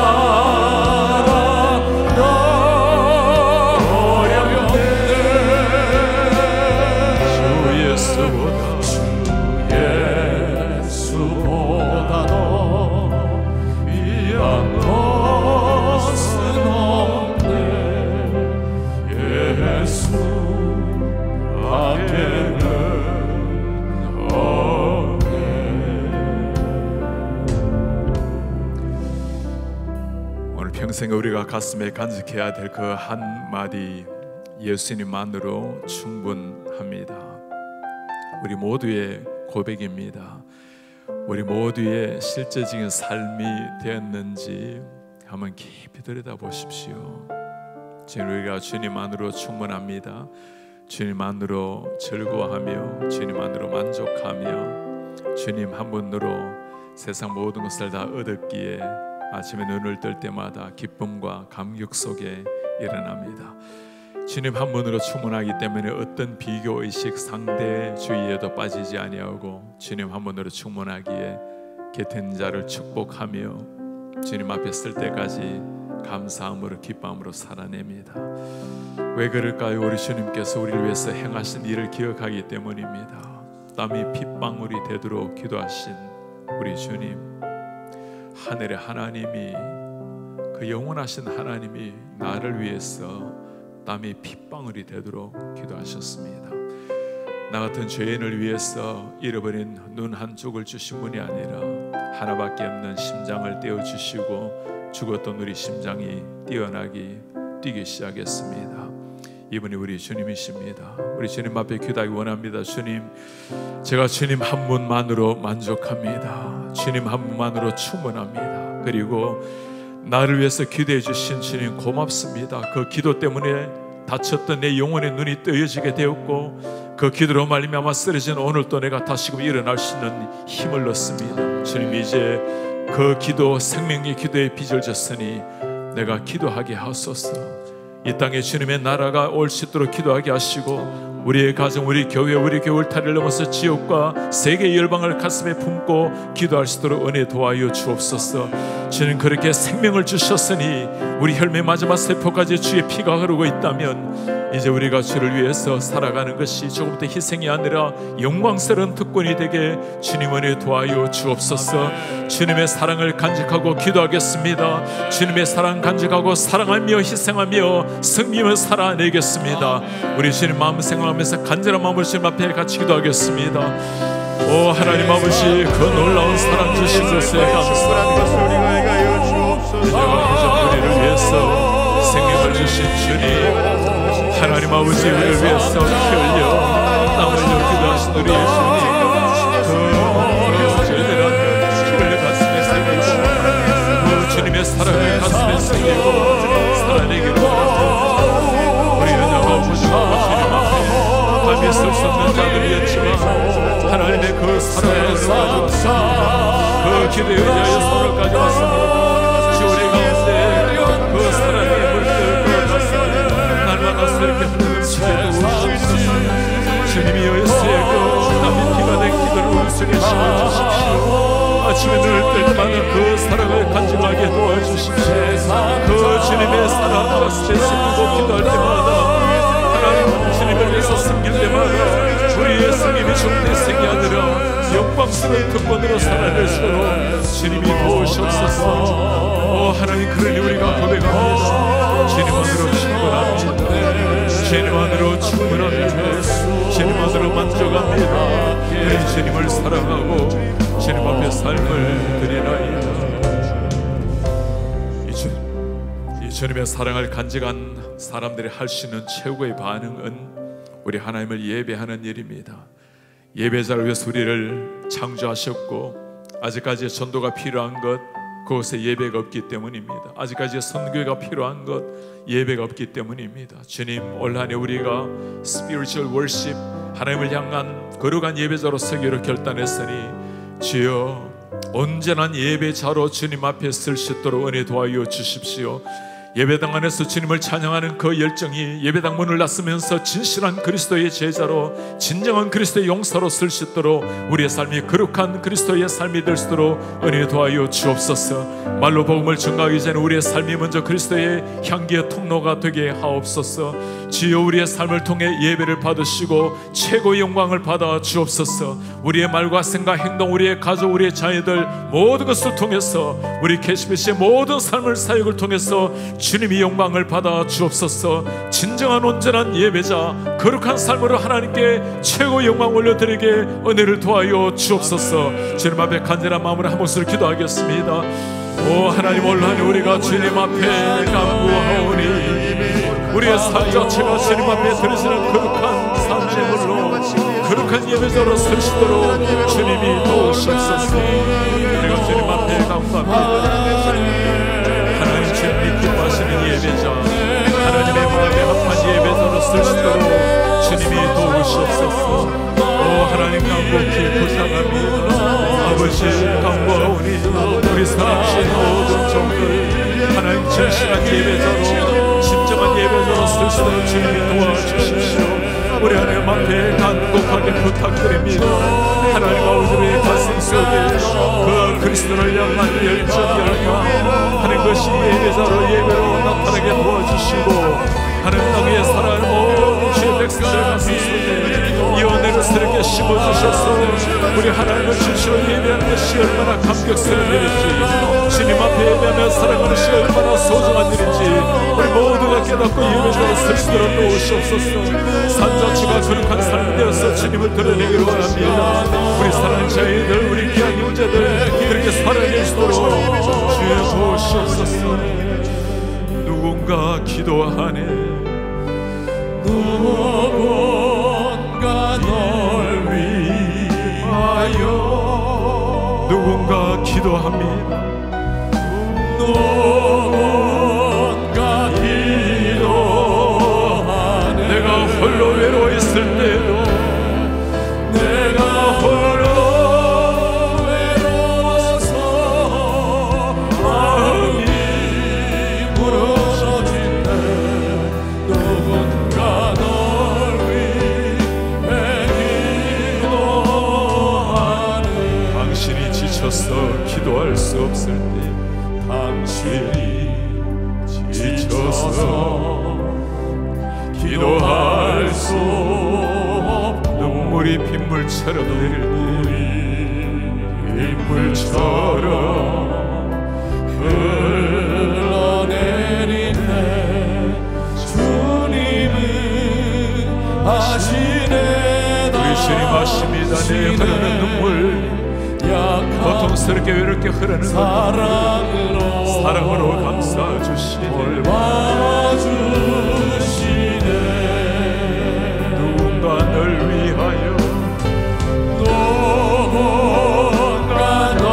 평생 우리가 가슴에 간직해야 될 그 한마디 예수님만으로 충분합니다. 우리 모두의 고백입니다. 우리 모두의 실제적인 삶이 되었는지 한번 깊이 들여다보십시오. 지금 우리가 주님만으로 충분합니다. 주님만으로 즐거워하며 주님만으로 만족하며 주님 한 분으로 세상 모든 것을 다 얻었기에 아침에 눈을 뜰 때마다 기쁨과 감격 속에 일어납니다. 주님 한 분으로 충분하기 때문에 어떤 비교의식, 상대주의에도 빠지지 아니하고 주님 한 분으로 충분하기에 곁에 있는 자를 축복하며 주님 앞에 설 때까지 감사함으로 기쁨으로 살아냅니다. 왜 그럴까요? 우리 주님께서 우리를 위해서 행하신 일을 기억하기 때문입니다. 땀이 핏방울이 되도록 기도하신 우리 주님, 하늘의 하나님이, 그 영원하신 하나님이 나를 위해서 땀이 핏방울이 되도록 기도하셨습니다. 나 같은 죄인을 위해서 잃어버린 눈 한쪽을 주신 분이 아니라 하나밖에 없는 심장을 떼어주시고 죽었던 우리 심장이 뛰어나게 뛰기 시작했습니다. 이분이 우리 주님이십니다. 우리 주님 앞에 기도하기 원합니다. 주님, 제가 주님 한 분만으로 만족합니다. 주님 한 분만으로 충분합니다. 그리고 나를 위해서 기도해 주신 주님 고맙습니다. 그 기도 때문에 다쳤던 내 영혼의 눈이 뜨여지게 되었고 그 기도로 말미암아 쓰러진 오늘도 내가 다시금 일어날 수 있는 힘을 얻습니다. 주님, 이제 그 기도, 생명의 기도에 빚을 졌으니 내가 기도하게 하소서. 이 땅에 주님의 나라가 올 수 있도록 기도하게 하시고 우리의 가정, 우리 교회, 우리 교회 울타리를 넘어서 지옥과 세계 열방을 가슴에 품고 기도할 수 있도록 은혜 도와여 주옵소서. 주님, 그렇게 생명을 주셨으니 우리 혈매 마지막 세포까지 주의 피가 흐르고 있다면 이제 우리가 주를 위해서 살아가는 것이 조금부터 희생이 아니라 영광스러운 특권이 되게 주님 은혜 도와여 주옵소서. 주님의 사랑을 간직하고 기도하겠습니다. 주님의 사랑 간직하고 사랑하며 희생하며 승리하며 살아내겠습니다. 우리 주님 마음 생각하면서 간절한 마음으로 주님 앞에 같이 기도하겠습니다. 오 하나님 아버지, 그 놀라운 사랑 주신 것에 감사합니다. 우리를 위해서 생명을 주신 주님, 하나님 아버지, 우리를 위해서 피 흘려 땀 흘려 기도하신 우리 예수님, 그 저희들은 피를 가슴에 새기고 그 주님의 사랑을 가슴에 새기고 살아내기로 원합니다. 우리 은혜가 부족하고 주님 앞에 밤에 설 수 없는 자들이었지만 하나님의 그 사랑을 가져왔습니다. 그 기도에 의하여 손을 가져왔습니다. 주 우리 가운데 그 사랑의 물결을 부어줬습니다. 날마다 새롭게 흐르는 집에 오시옵소서. 주님이 여호수의 그 땀이 피가 된 기도를 우리 속에 심어주십시오. 아침에 눈을 뜰 때마다 그 사랑을 간직하게 도와주십시오. 그 주님의 사랑 가슴에 새기고 기도할 때마다 하나님 주님을 위해서 섬길 때마다 우리의 승리의 중대생이 아니라 영광스러운 특권으로 살아낼 수 있도록 주님이 도우시옵소서. 오 하나님, 그러니 우리가 고백합니다. 주님만으로 충분합니다. 주님만으로 충분합니다. 주님만으로 만족합니다. 우리 주님을 사랑하고 주님 앞에 삶을 드리나이다. 이 주님의 사랑을 간직한 사람들이 할 수 있는 최고의 반응은 우리 하나님을 예배하는 일입니다. 예배자를 위해서 우리를 창조하셨고 아직까지 전도가 필요한 것, 그곳에 예배가 없기 때문입니다. 아직까지 선교가 필요한 것, 예배가 없기 때문입니다. 주님, 올 한 해 우리가 spiritual worship, 하나님을 향한 거룩한 예배자로 서기로 결단했으니 주여 온전한 예배자로 주님 앞에 설 수 있도록 은혜 도와여 주십시오. 예배당 안에서 주님을 찬양하는 그 열정이 예배당 문을 닫으면서 진실한 그리스도의 제자로, 진정한 그리스도의 용사로 쓸 수 있도록, 우리의 삶이 거룩한 그리스도의 삶이 될 수 있도록 은혜 도와여 주옵소서. 말로 복음을 전가하기 전에 우리의 삶이 먼저 그리스도의 향기의 통로가 되게 하옵소서. 주여, 우리의 삶을 통해 예배를 받으시고 최고의 영광을 받아 주옵소서. 우리의 말과 생각, 행동, 우리의 가족, 우리의 자녀들 모든 것을 통해서, 우리 캐시피시의 모든 삶을 사역을 통해서 주님이 영광을 받아 주옵소서. 진정한 온전한 예배자, 거룩한 삶으로 하나님께 최고의 영광 올려드리게 은혜를 도와여 주옵소서. 주님 앞에 간절한 마음으로 한 목소리 기도하겠습니다. 오 하나님, 온전히 우리가 주님 앞에 간구하오니 우리의 삶 자체가 주님 앞에 드리시는 거룩한 삶으로, 거룩한 예배자로 설 수 있도록 주님이 도우시옵소서. 우리가 주님 앞에 간구합니다. 하나님 주님이 기뻐하시는 예배자, 하나님의 마음에 합한 예배자로 쓸 수 있도록 주님이 도우시옵소서. 오 하나님, 간곡히 부탁합니다. 아버지, 간구하오니 우리 사랑하신 모든 종들 하나님 진실한 예배자로, 진정한 예배자로 쓸 수 있도록 주님이 도와주십시오. 우리 하나님 앞에 간곡하게 부탁드립니다. 하나님 아버지의 가슴 속에 그 그리스도를 향한 열정이 하나님 것이 예배자로, 예배로 나타나게 도와주시고, 하나님 땅에 살아가는 모든 주의 백성들 가슴 속에 이 은혜를 새롭게 심어주셔서 우리 하나님을 진실로 예배하는 것이 얼마나 감격스러운 일인지, 주님 앞에 예배하며 살아가는 것이 얼마나 소중한 일인지 우리 모두가 깨닫고 예배자로 설 수 있도록 도우시옵소서. 삶 자체가 거룩한 삶이 되어서 주님을 드러내기를 원합니다. 우리 사랑하는 자녀들, 우리 귀한 형제들 그렇게 살아낼 수 있도록 주여 도우시옵소서. 누군가 기도하네. 누군가 널 위하여 누군가 기도합니다. 누군가 기도하네. 내가 홀로 외로워 있을 때도, 내가 홀로 외로워서 마음이 무너질 때 누군가 널 위해 기도하네. 당신이 지쳐서 기도할 수 없을 때, 당신이 지쳐서 기도할 수 없고, 눈물이 빗물처럼 내릴 때, 빗물처럼 흘러내리네. 주님은 아시네. 우리 주님 아십니다. 내 흐르는 눈물, 고통스럽게 외롭게 흐르는 사랑으로 감싸주시네. 누군가 널 위하여, 누군가 널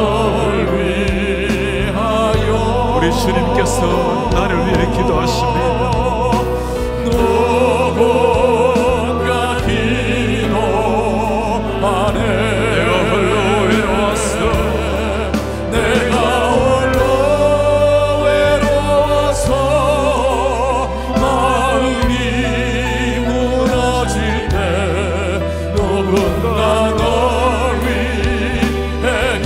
위하여 우리 주님께서 나를 위해 기도하십니다. 누군가 기도하네. 내가 홀로 외로웠어. 내가 홀로 외로워서 마음이 무너질 때 누군가 널 위해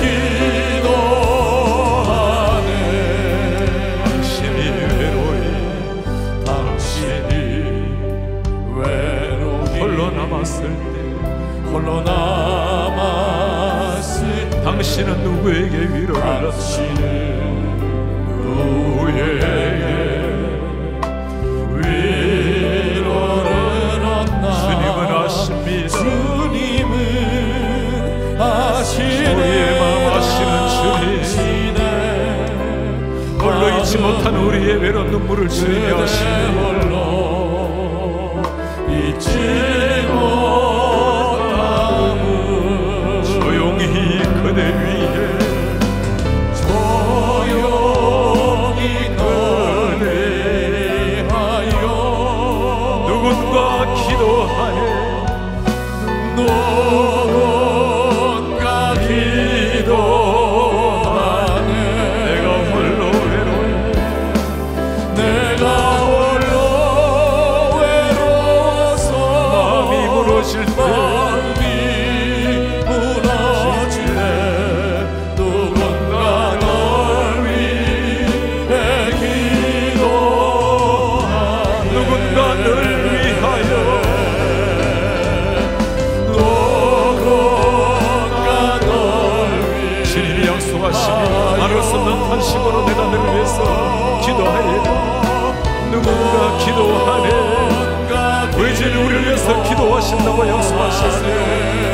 기도하네. 당신이 외로이 홀로 남았을 때, 홀로 남았을 때 당신은 누구에게 위로를 얻나? 누구에게 위로를 얻나? 주님은 아십니다. 주님은 아시네. 우리의 마음 아시는 주님, 홀로 잊지 못한 우리의 외로운 눈물을 주님이 아시네. 홀로 잊지 못함을 조용히 그대 위해, 조용히 그대 하여 누군가 기도하네. 누군가 기도하네. 내가 홀로 외로워.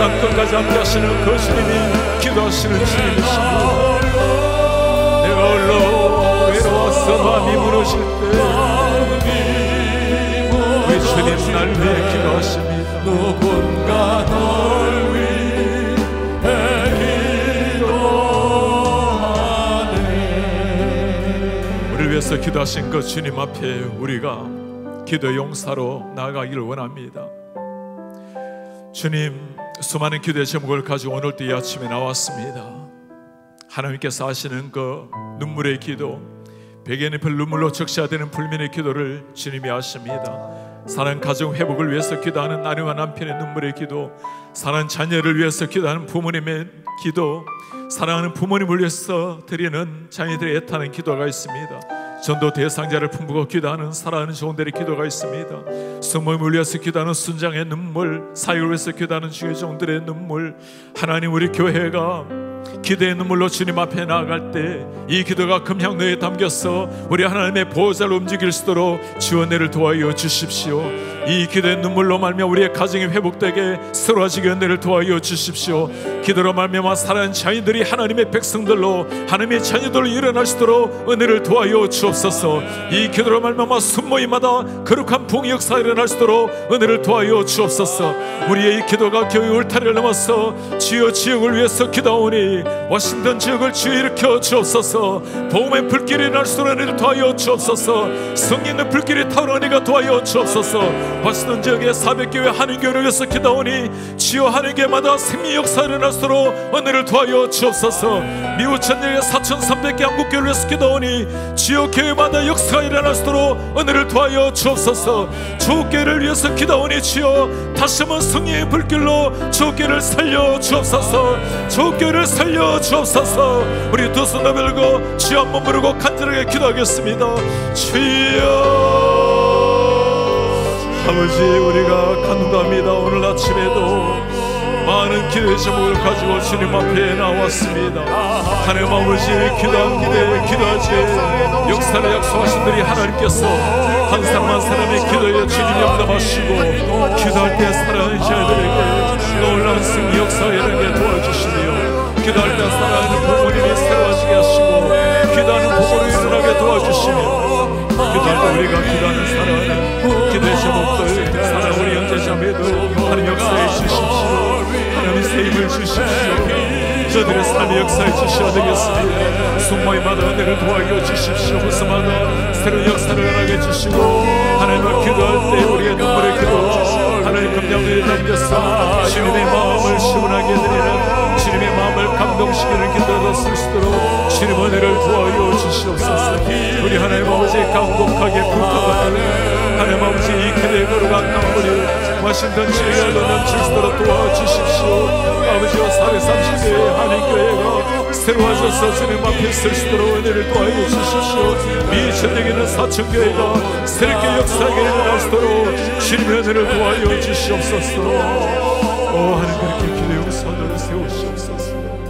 땅 끝까지 함께 하시는 그 주님이 기도하시는 주님이십니다. 내가 홀로 외로워서 마음이 무너질 때 우리 주님 날 위해 기도하십니다. 누군가 널 위해 기도하네. 우리를 위해서 기도하신 그 주님 앞에 우리가 기도 용사로 나아가기를 원합니다. 주님, 수많은 기도의 제목을 가지고 오늘도 이 아침에 나왔습니다. 하나님께서 하시는 그 눈물의 기도, 베개는 눈물로 적셔야되는 불면의 기도를 주님이 하십니다. 사랑하는 가정 회복을 위해서 기도하는 아내와 남편의 눈물의 기도, 사랑하는 자녀를 위해서 기도하는 부모님의 기도, 사랑하는 부모님을 위해서 드리는 자녀들의 애타는 기도가 있습니다. 전도 대상자를 품고 기도하는 사랑하는 종들의 기도가 있습니다. 성모님을 위해서 기도하는 순장의 눈물, 사역을 위해서 기도하는 주의 종들의 눈물. 하나님, 우리 교회가 기도의 눈물로 주님 앞에 나아갈 때 이 기도가 금향로에 담겨서 우리 하나님의 보호자로 움직일 수 있도록 지원을 도와여 주십시오. 이 기도의 눈물로 말미암아 우리의 가정이 회복되게 쓰러지게 은혜를 도와여 주십시오. 기도로 말미암아 살아난 자녀들이 하나님의 백성들로 하나님의 자녀들로 일어날 수 있도록 은혜를 도와여 주옵소서. 이 기도로 말미암아 순모임마다 거룩한 부흥의 역사 일어날 수 있도록 은혜를 도와여 주옵소서. 우리의 이 기도가 교회 울타리를 넘어서 주여 지역을 위해서 기도하오니 워싱턴 지역을 주여 일으켜 주옵소서. 복음의 불길이 날 수 있도록 은혜를 도와여 주옵소서. 성령의 불길이 타오르는 은혜가 도와여 주옵소서. 워싱턴 지역의 400교회 한인교회를 위해서 기도하오니 주여 한인교회마다 생명 역사 일어날 수 있도록 은혜를 도와여 주옵소서. 미국 전역의 4,300개 한국교회를 위해서 기도하오니 주여 교회마다 역사가 일어날 수 있도록 은혜를 도와여 주옵소서. 조국교회를 위해서 기도하오니 주여 다시 한번 성령의 불길로 조국교회를 살려 주옵소서. 조국교회를 살려 주옵소서. 우리 두 손 내밀고 주여 한번 부르고 간절하게 기도하겠습니다. 주여 아버지, 우리가 간구합니다. 오늘 아침에도 많은 기도의 제목을 가지고 주님 앞에 나왔습니다. 하나님 아버지, 기도한 기도에 기도하지 역사를 약속하신 분이 하나님께서 한 사람 한 사람의 기도에 주님이 응답하시고 기도할 때 사랑하는 자들에게 놀라운 승리 역사에 이르게 도와주시며 기도할 때 사랑하는 부모님이 새로워지게 하시고 기도하는 부모를 일어나게 도와주시며 기도할 때 우리가 기도하는 사랑하는 기도의 제목들 사랑 우리 형제자매도 하나님 역사해 주십시오. 하나님 세임을 주십시오. 저들의 삶의 역사해 주셔야 되겠습니다. 숙모임마다 은혜를 도와줘 주십시오. 무슨마다 새로운 역사를 일어나게 해주시고 하나님을 기도할 때 우리의 눈물의 기도 하나님 금양을 담겨서 주님의 마음을 시원하게 해드리는 주님의 마음을 감동시키는 기도로 쓸 수 있도록 주님 은혜를 도와줘 주시옵소서. 우리 하나님 아버지 강곡하게 불타가는 하나님 아버지 이 기도의 거룩한 강물이 워싱턴 지역을 넘칠 수 있도록 도와주십시오. 아버지와 430교회 한인교회가 새로워져서 주님 앞에 설 수 있도록 은혜를 도와줘 주십시오. 미 전역에 있는 사천교회가 새롭게 역사하게 일어날 수 있도록 주님의 은혜를 도와줘 주시옵소서. 하나님 그렇게 기도의 손을 세우시옵소서.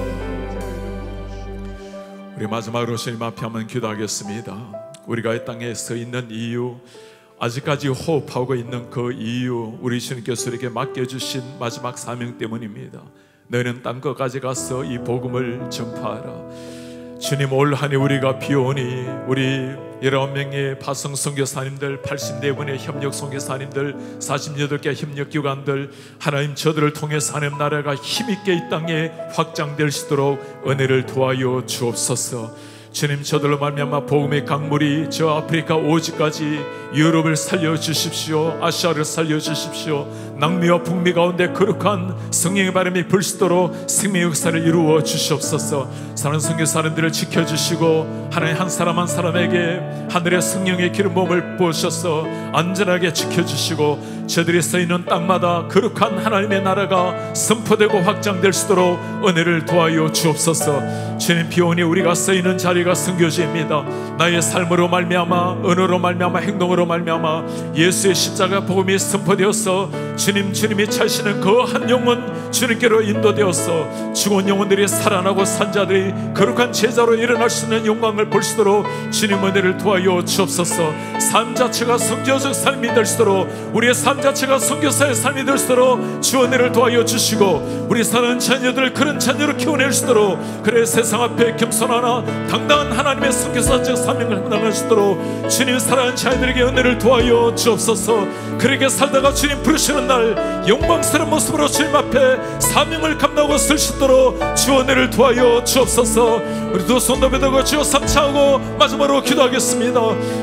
우리 마지막으로 주님 앞에 한번 기도하겠습니다. 우리가 이 땅에 서 있는 이유, 아직까지 호흡하고 있는 그 이유, 우리 주님께서 우리에게 맡겨주신 마지막 사명 때문입니다. 너희는 땅 끝까지 가서 이 복음을 전파하라. 주님, 올 한 해 우리가 비오니 우리 19명의 파송 선교사님들, 84분의 협력 선교사님들, 48개 협력기관들 하나님 저들을 통해서 하나님 나라가 힘있게 이 땅에 확장될 수 있도록 은혜를 도와여 주옵소서. 주님, 저들로 말미암아 복음의 강물이 저 아프리카 오지까지 유럽을 살려주십시오. 아시아를 살려주십시오. 남미와 북미 가운데 거룩한 성령의 바람이 불 수 있도록 생명 역사를 이루어 주시옵소서. 사는 선교사님들을 지켜주시고 하나님 한 사람 한 사람에게 하늘의 성령의 기름 부음을 부으셔서 안전하게 지켜주시고 저들이 서 있는 땅마다 거룩한 하나님의 나라가 선포되고 확장될 수 있도록 은혜를 도와여 주옵소서. 주님, 비오니 우리가 서 있는 자리가 선교지입니다. 나의 삶으로 말미암아, 언어로 말미암아, 행동으로 말미암아 예수의 십자가 복음이 선포되어서 주님이 차시는 그 한 영혼 주님께로 인도되어서 죽은 영혼들이 살아나고 산 자들이 거룩한 제자로 일어날 수 있는 영광을 볼 수 있도록 주님 은혜를 도와여 주옵소서. 삶 자체가 성교적 삶이 될 수 있도록 우리의 삶 자체가 선교사의 삶이 될 수 있도록 주 은혜를 도와여 주시고, 우리 사는 자녀들 그런 자녀로 키워낼 수 있도록, 그래 세상 앞에 겸손하나 당당한 하나님의 선교사적 사명을 감당할 수 있도록 주님 사랑하는 자녀들에게 은혜를 도와여 주옵소서. 그렇게 살다가 주님 부르시는 날 영광스러운 모습으로 주님 앞에 사명을 감당하고 쓸 수 있도록 주 은혜를 도와여 주옵소서. 우리 두 손 높이 들고 주여 삼창하고 마지막으로 기도하겠습니다.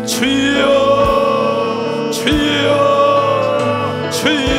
주여 주여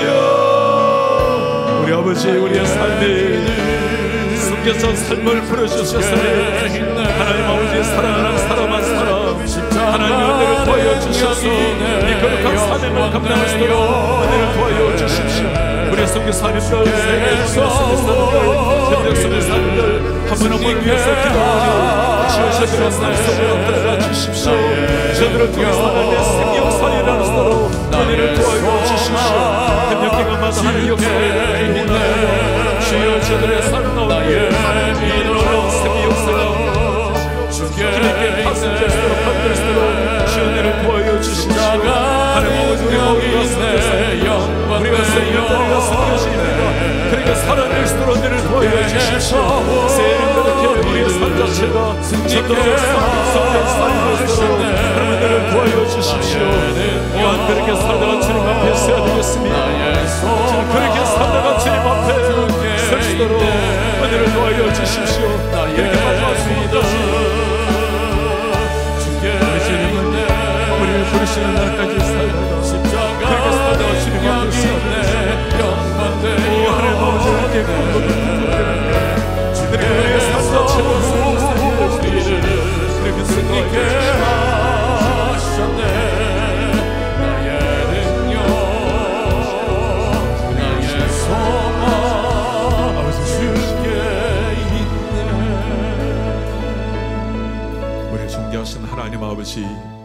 주여, 우리 아버지 우리의 삶에 숨겨진 삶을 풀어주셨으니 하나님 아버지의 사랑하는 사람한 사람 하나님의 은혜를 도와여 주셔서 이 거룩한 사명을 감당할 수 있도록 은혜를 도와여 주십시오. 우리 선교사님들, 세계 선교사님들, 전역 선교사님들 한 분 한 분을 위해서 기도하며 지어져들은 삶 속으로 들어가 주십시오. 저들을 통해서 하나님의 생명사에 일어날 수 있도록 은혜를 도와여 주십시오. 협력기관마다 하는 역사를 인도하여 주여 저들의 삶 가운데 하나님의 일어나는 생명 역사가 힘있게 파생될 수 있도록 만들 수 있도록 주 은혜를 도와여 주십시오. 하나님 아버지 우리 모두가 선교사입니다. 우리가 생명자리가 선교사입니다. 그러니까 살아낼 수 있도록 은혜를 도와여 주십시오. 세일들에게 우리의 삶 자체가 전도록 선교사인 것으로 은혜를 도와여 주십시오. 그렇게 살다가 주님 앞에 서야 되겠습니다. 그렇게 살다가 주님 앞에 설 수 있도록 은혜를 도와여 주십시오. 이렇게 마지막 수고까지 우리 주님은 우리를 부르시는 날까지 살다가 그렇게 살다가 주님 앞에 서야 되겠습니다. 오 하나님 아버지 함께 그렇게 우리의 삶 자체로 그렇게 승리케 하셨네. 하나님 아버지,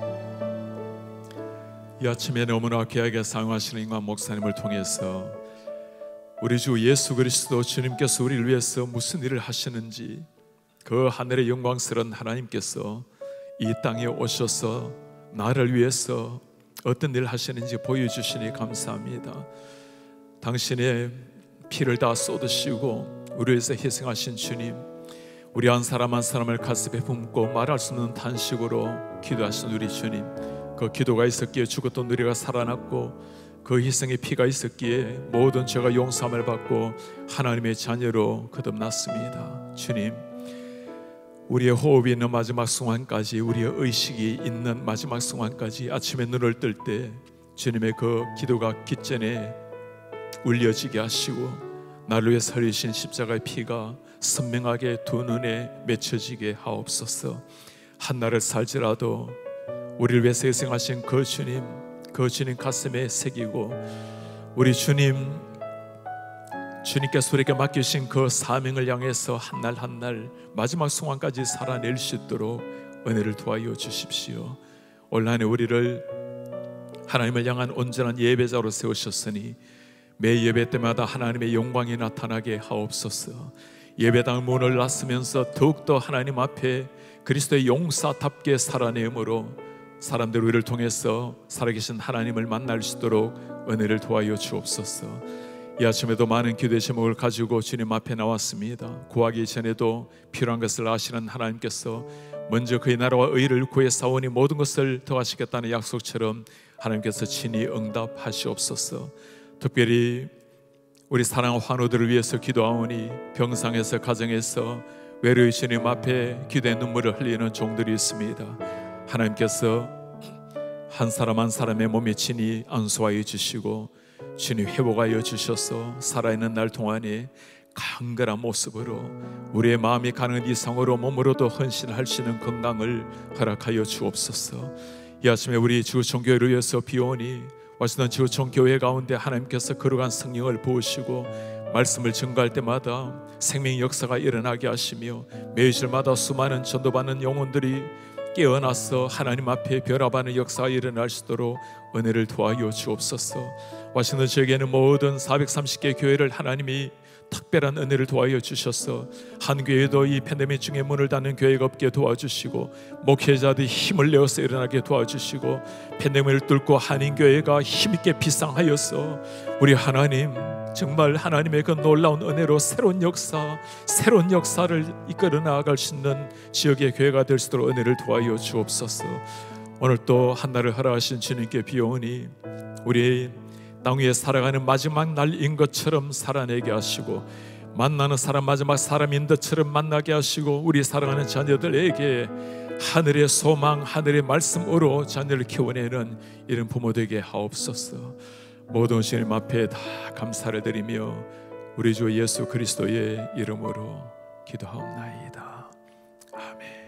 이 아침에 너무나 귀하게 사용하시는 임관 목사님을 통해서 우리 주 예수 그리스도 주님께서 우리를 위해서 무슨 일을 하시는지, 그 하늘의 영광스러운 하나님께서 이 땅에 오셔서 나를 위해서 어떤 일을 하시는지 보여주시니 감사합니다. 당신의 피를 다 쏟으시고 우리를 위해서 희생하신 주님, 우리 한 사람 한 사람을 가슴에 품고 말할 수 없는 탄식으로 기도하신 우리 주님, 그 기도가 있었기에 죽었던 우리가 살아났고 그 희생의 피가 있었기에 모든 죄가 용서함을 받고 하나님의 자녀로 거듭났습니다. 주님, 우리의 호흡이 있는 마지막 순간까지, 우리의 의식이 있는 마지막 순간까지 아침에 눈을 뜰 때 주님의 그 기도가 깃전에 울려지게 하시고 나를 위해서 흘리신 십자가의 피가 선명하게 두 눈에 맺혀지게 하옵소서. 한날을 살지라도 우리를 위해서 희생하신 그 주님 가슴에 새기고 우리 주님께서 우리에게 맡기신 그 사명을 향해서 한날 한날 마지막 순간까지 살아낼 수 있도록 은혜를 도와여 주십시오. 올 한 해 우리를 하나님을 향한 온전한 예배자로 세우셨으니 매 예배 때마다 하나님의 영광이 나타나게 하옵소서. 예배당 문을 닫으면서 더욱더 하나님 앞에 그리스도의 용사답게 살아내므로 사람들 우리를 통해서 살아계신 하나님을 만날 수 있도록 은혜를 도와여 주옵소서. 이 아침에도 많은 기도의 제목을 가지고 주님 앞에 나왔습니다. 구하기 전에도 필요한 것을 아시는 하나님께서 먼저 그의 나라와 의를 구해사오니 모든 것을 더하시겠다는 약속처럼 하나님께서 친히 응답하시옵소서. 특별히 우리 사랑하는 환우들을 위해서 기도하오니 병상에서 가정에서 외로이 주님 앞에 기도의 눈물을 흘리는 종들이 있습니다. 하나님께서 한 사람 한 사람의 몸에 친히 안수하여 주시고 주님 회복하여 주셔서 살아있는 날 동안에 강건한 모습으로 우리의 마음이 가는 이상으로 몸으로도 헌신할 수 있는 건강을 허락하여 주옵소서. 이 아침에 우리 지구촌교회를 위해서 비오니 와시던 지구촌교회 가운데 하나님께서 거룩한 성령을 부으시고 말씀을 증거할 때마다 생명의 역사가 일어나게 하시며 매일마다 수많은 전도받는 영혼들이 깨어나서 하나님 앞에 변화받는 역사가 일어날 수 있도록 은혜를 도와여 주옵소서. 와시는 지역에는 모든 430개 교회를 하나님이 특별한 은혜를 도와여 주셔서 한 교회도 이 팬데믹 중에 문을 닫는 교회가 없게 도와주시고, 목회자들이 힘을 내어서 일어나게 도와주시고, 팬데믹을 뚫고 한인교회가 힘있게 비상하여서 우리 하나님 정말 하나님의 그 놀라운 은혜로 새로운 역사를 이끌어 나아갈 수 있는 지역의 교회가 될 수 있도록 은혜를 도와여 주옵소서. 오늘 또 한 날을 허락하신 주님께 비오니 우리 땅 위에 살아가는 마지막 날인 것처럼 살아내게 하시고, 만나는 사람 마지막 사람인 것처럼 만나게 하시고, 우리 사랑하는 자녀들에게 하늘의 소망, 하늘의 말씀으로 자녀를 키워내는 이런 부모 되게 하옵소서. 모든 주님 앞에 다 감사를 드리며 우리 주 예수 그리스도의 이름으로 기도하옵나이다. 아멘.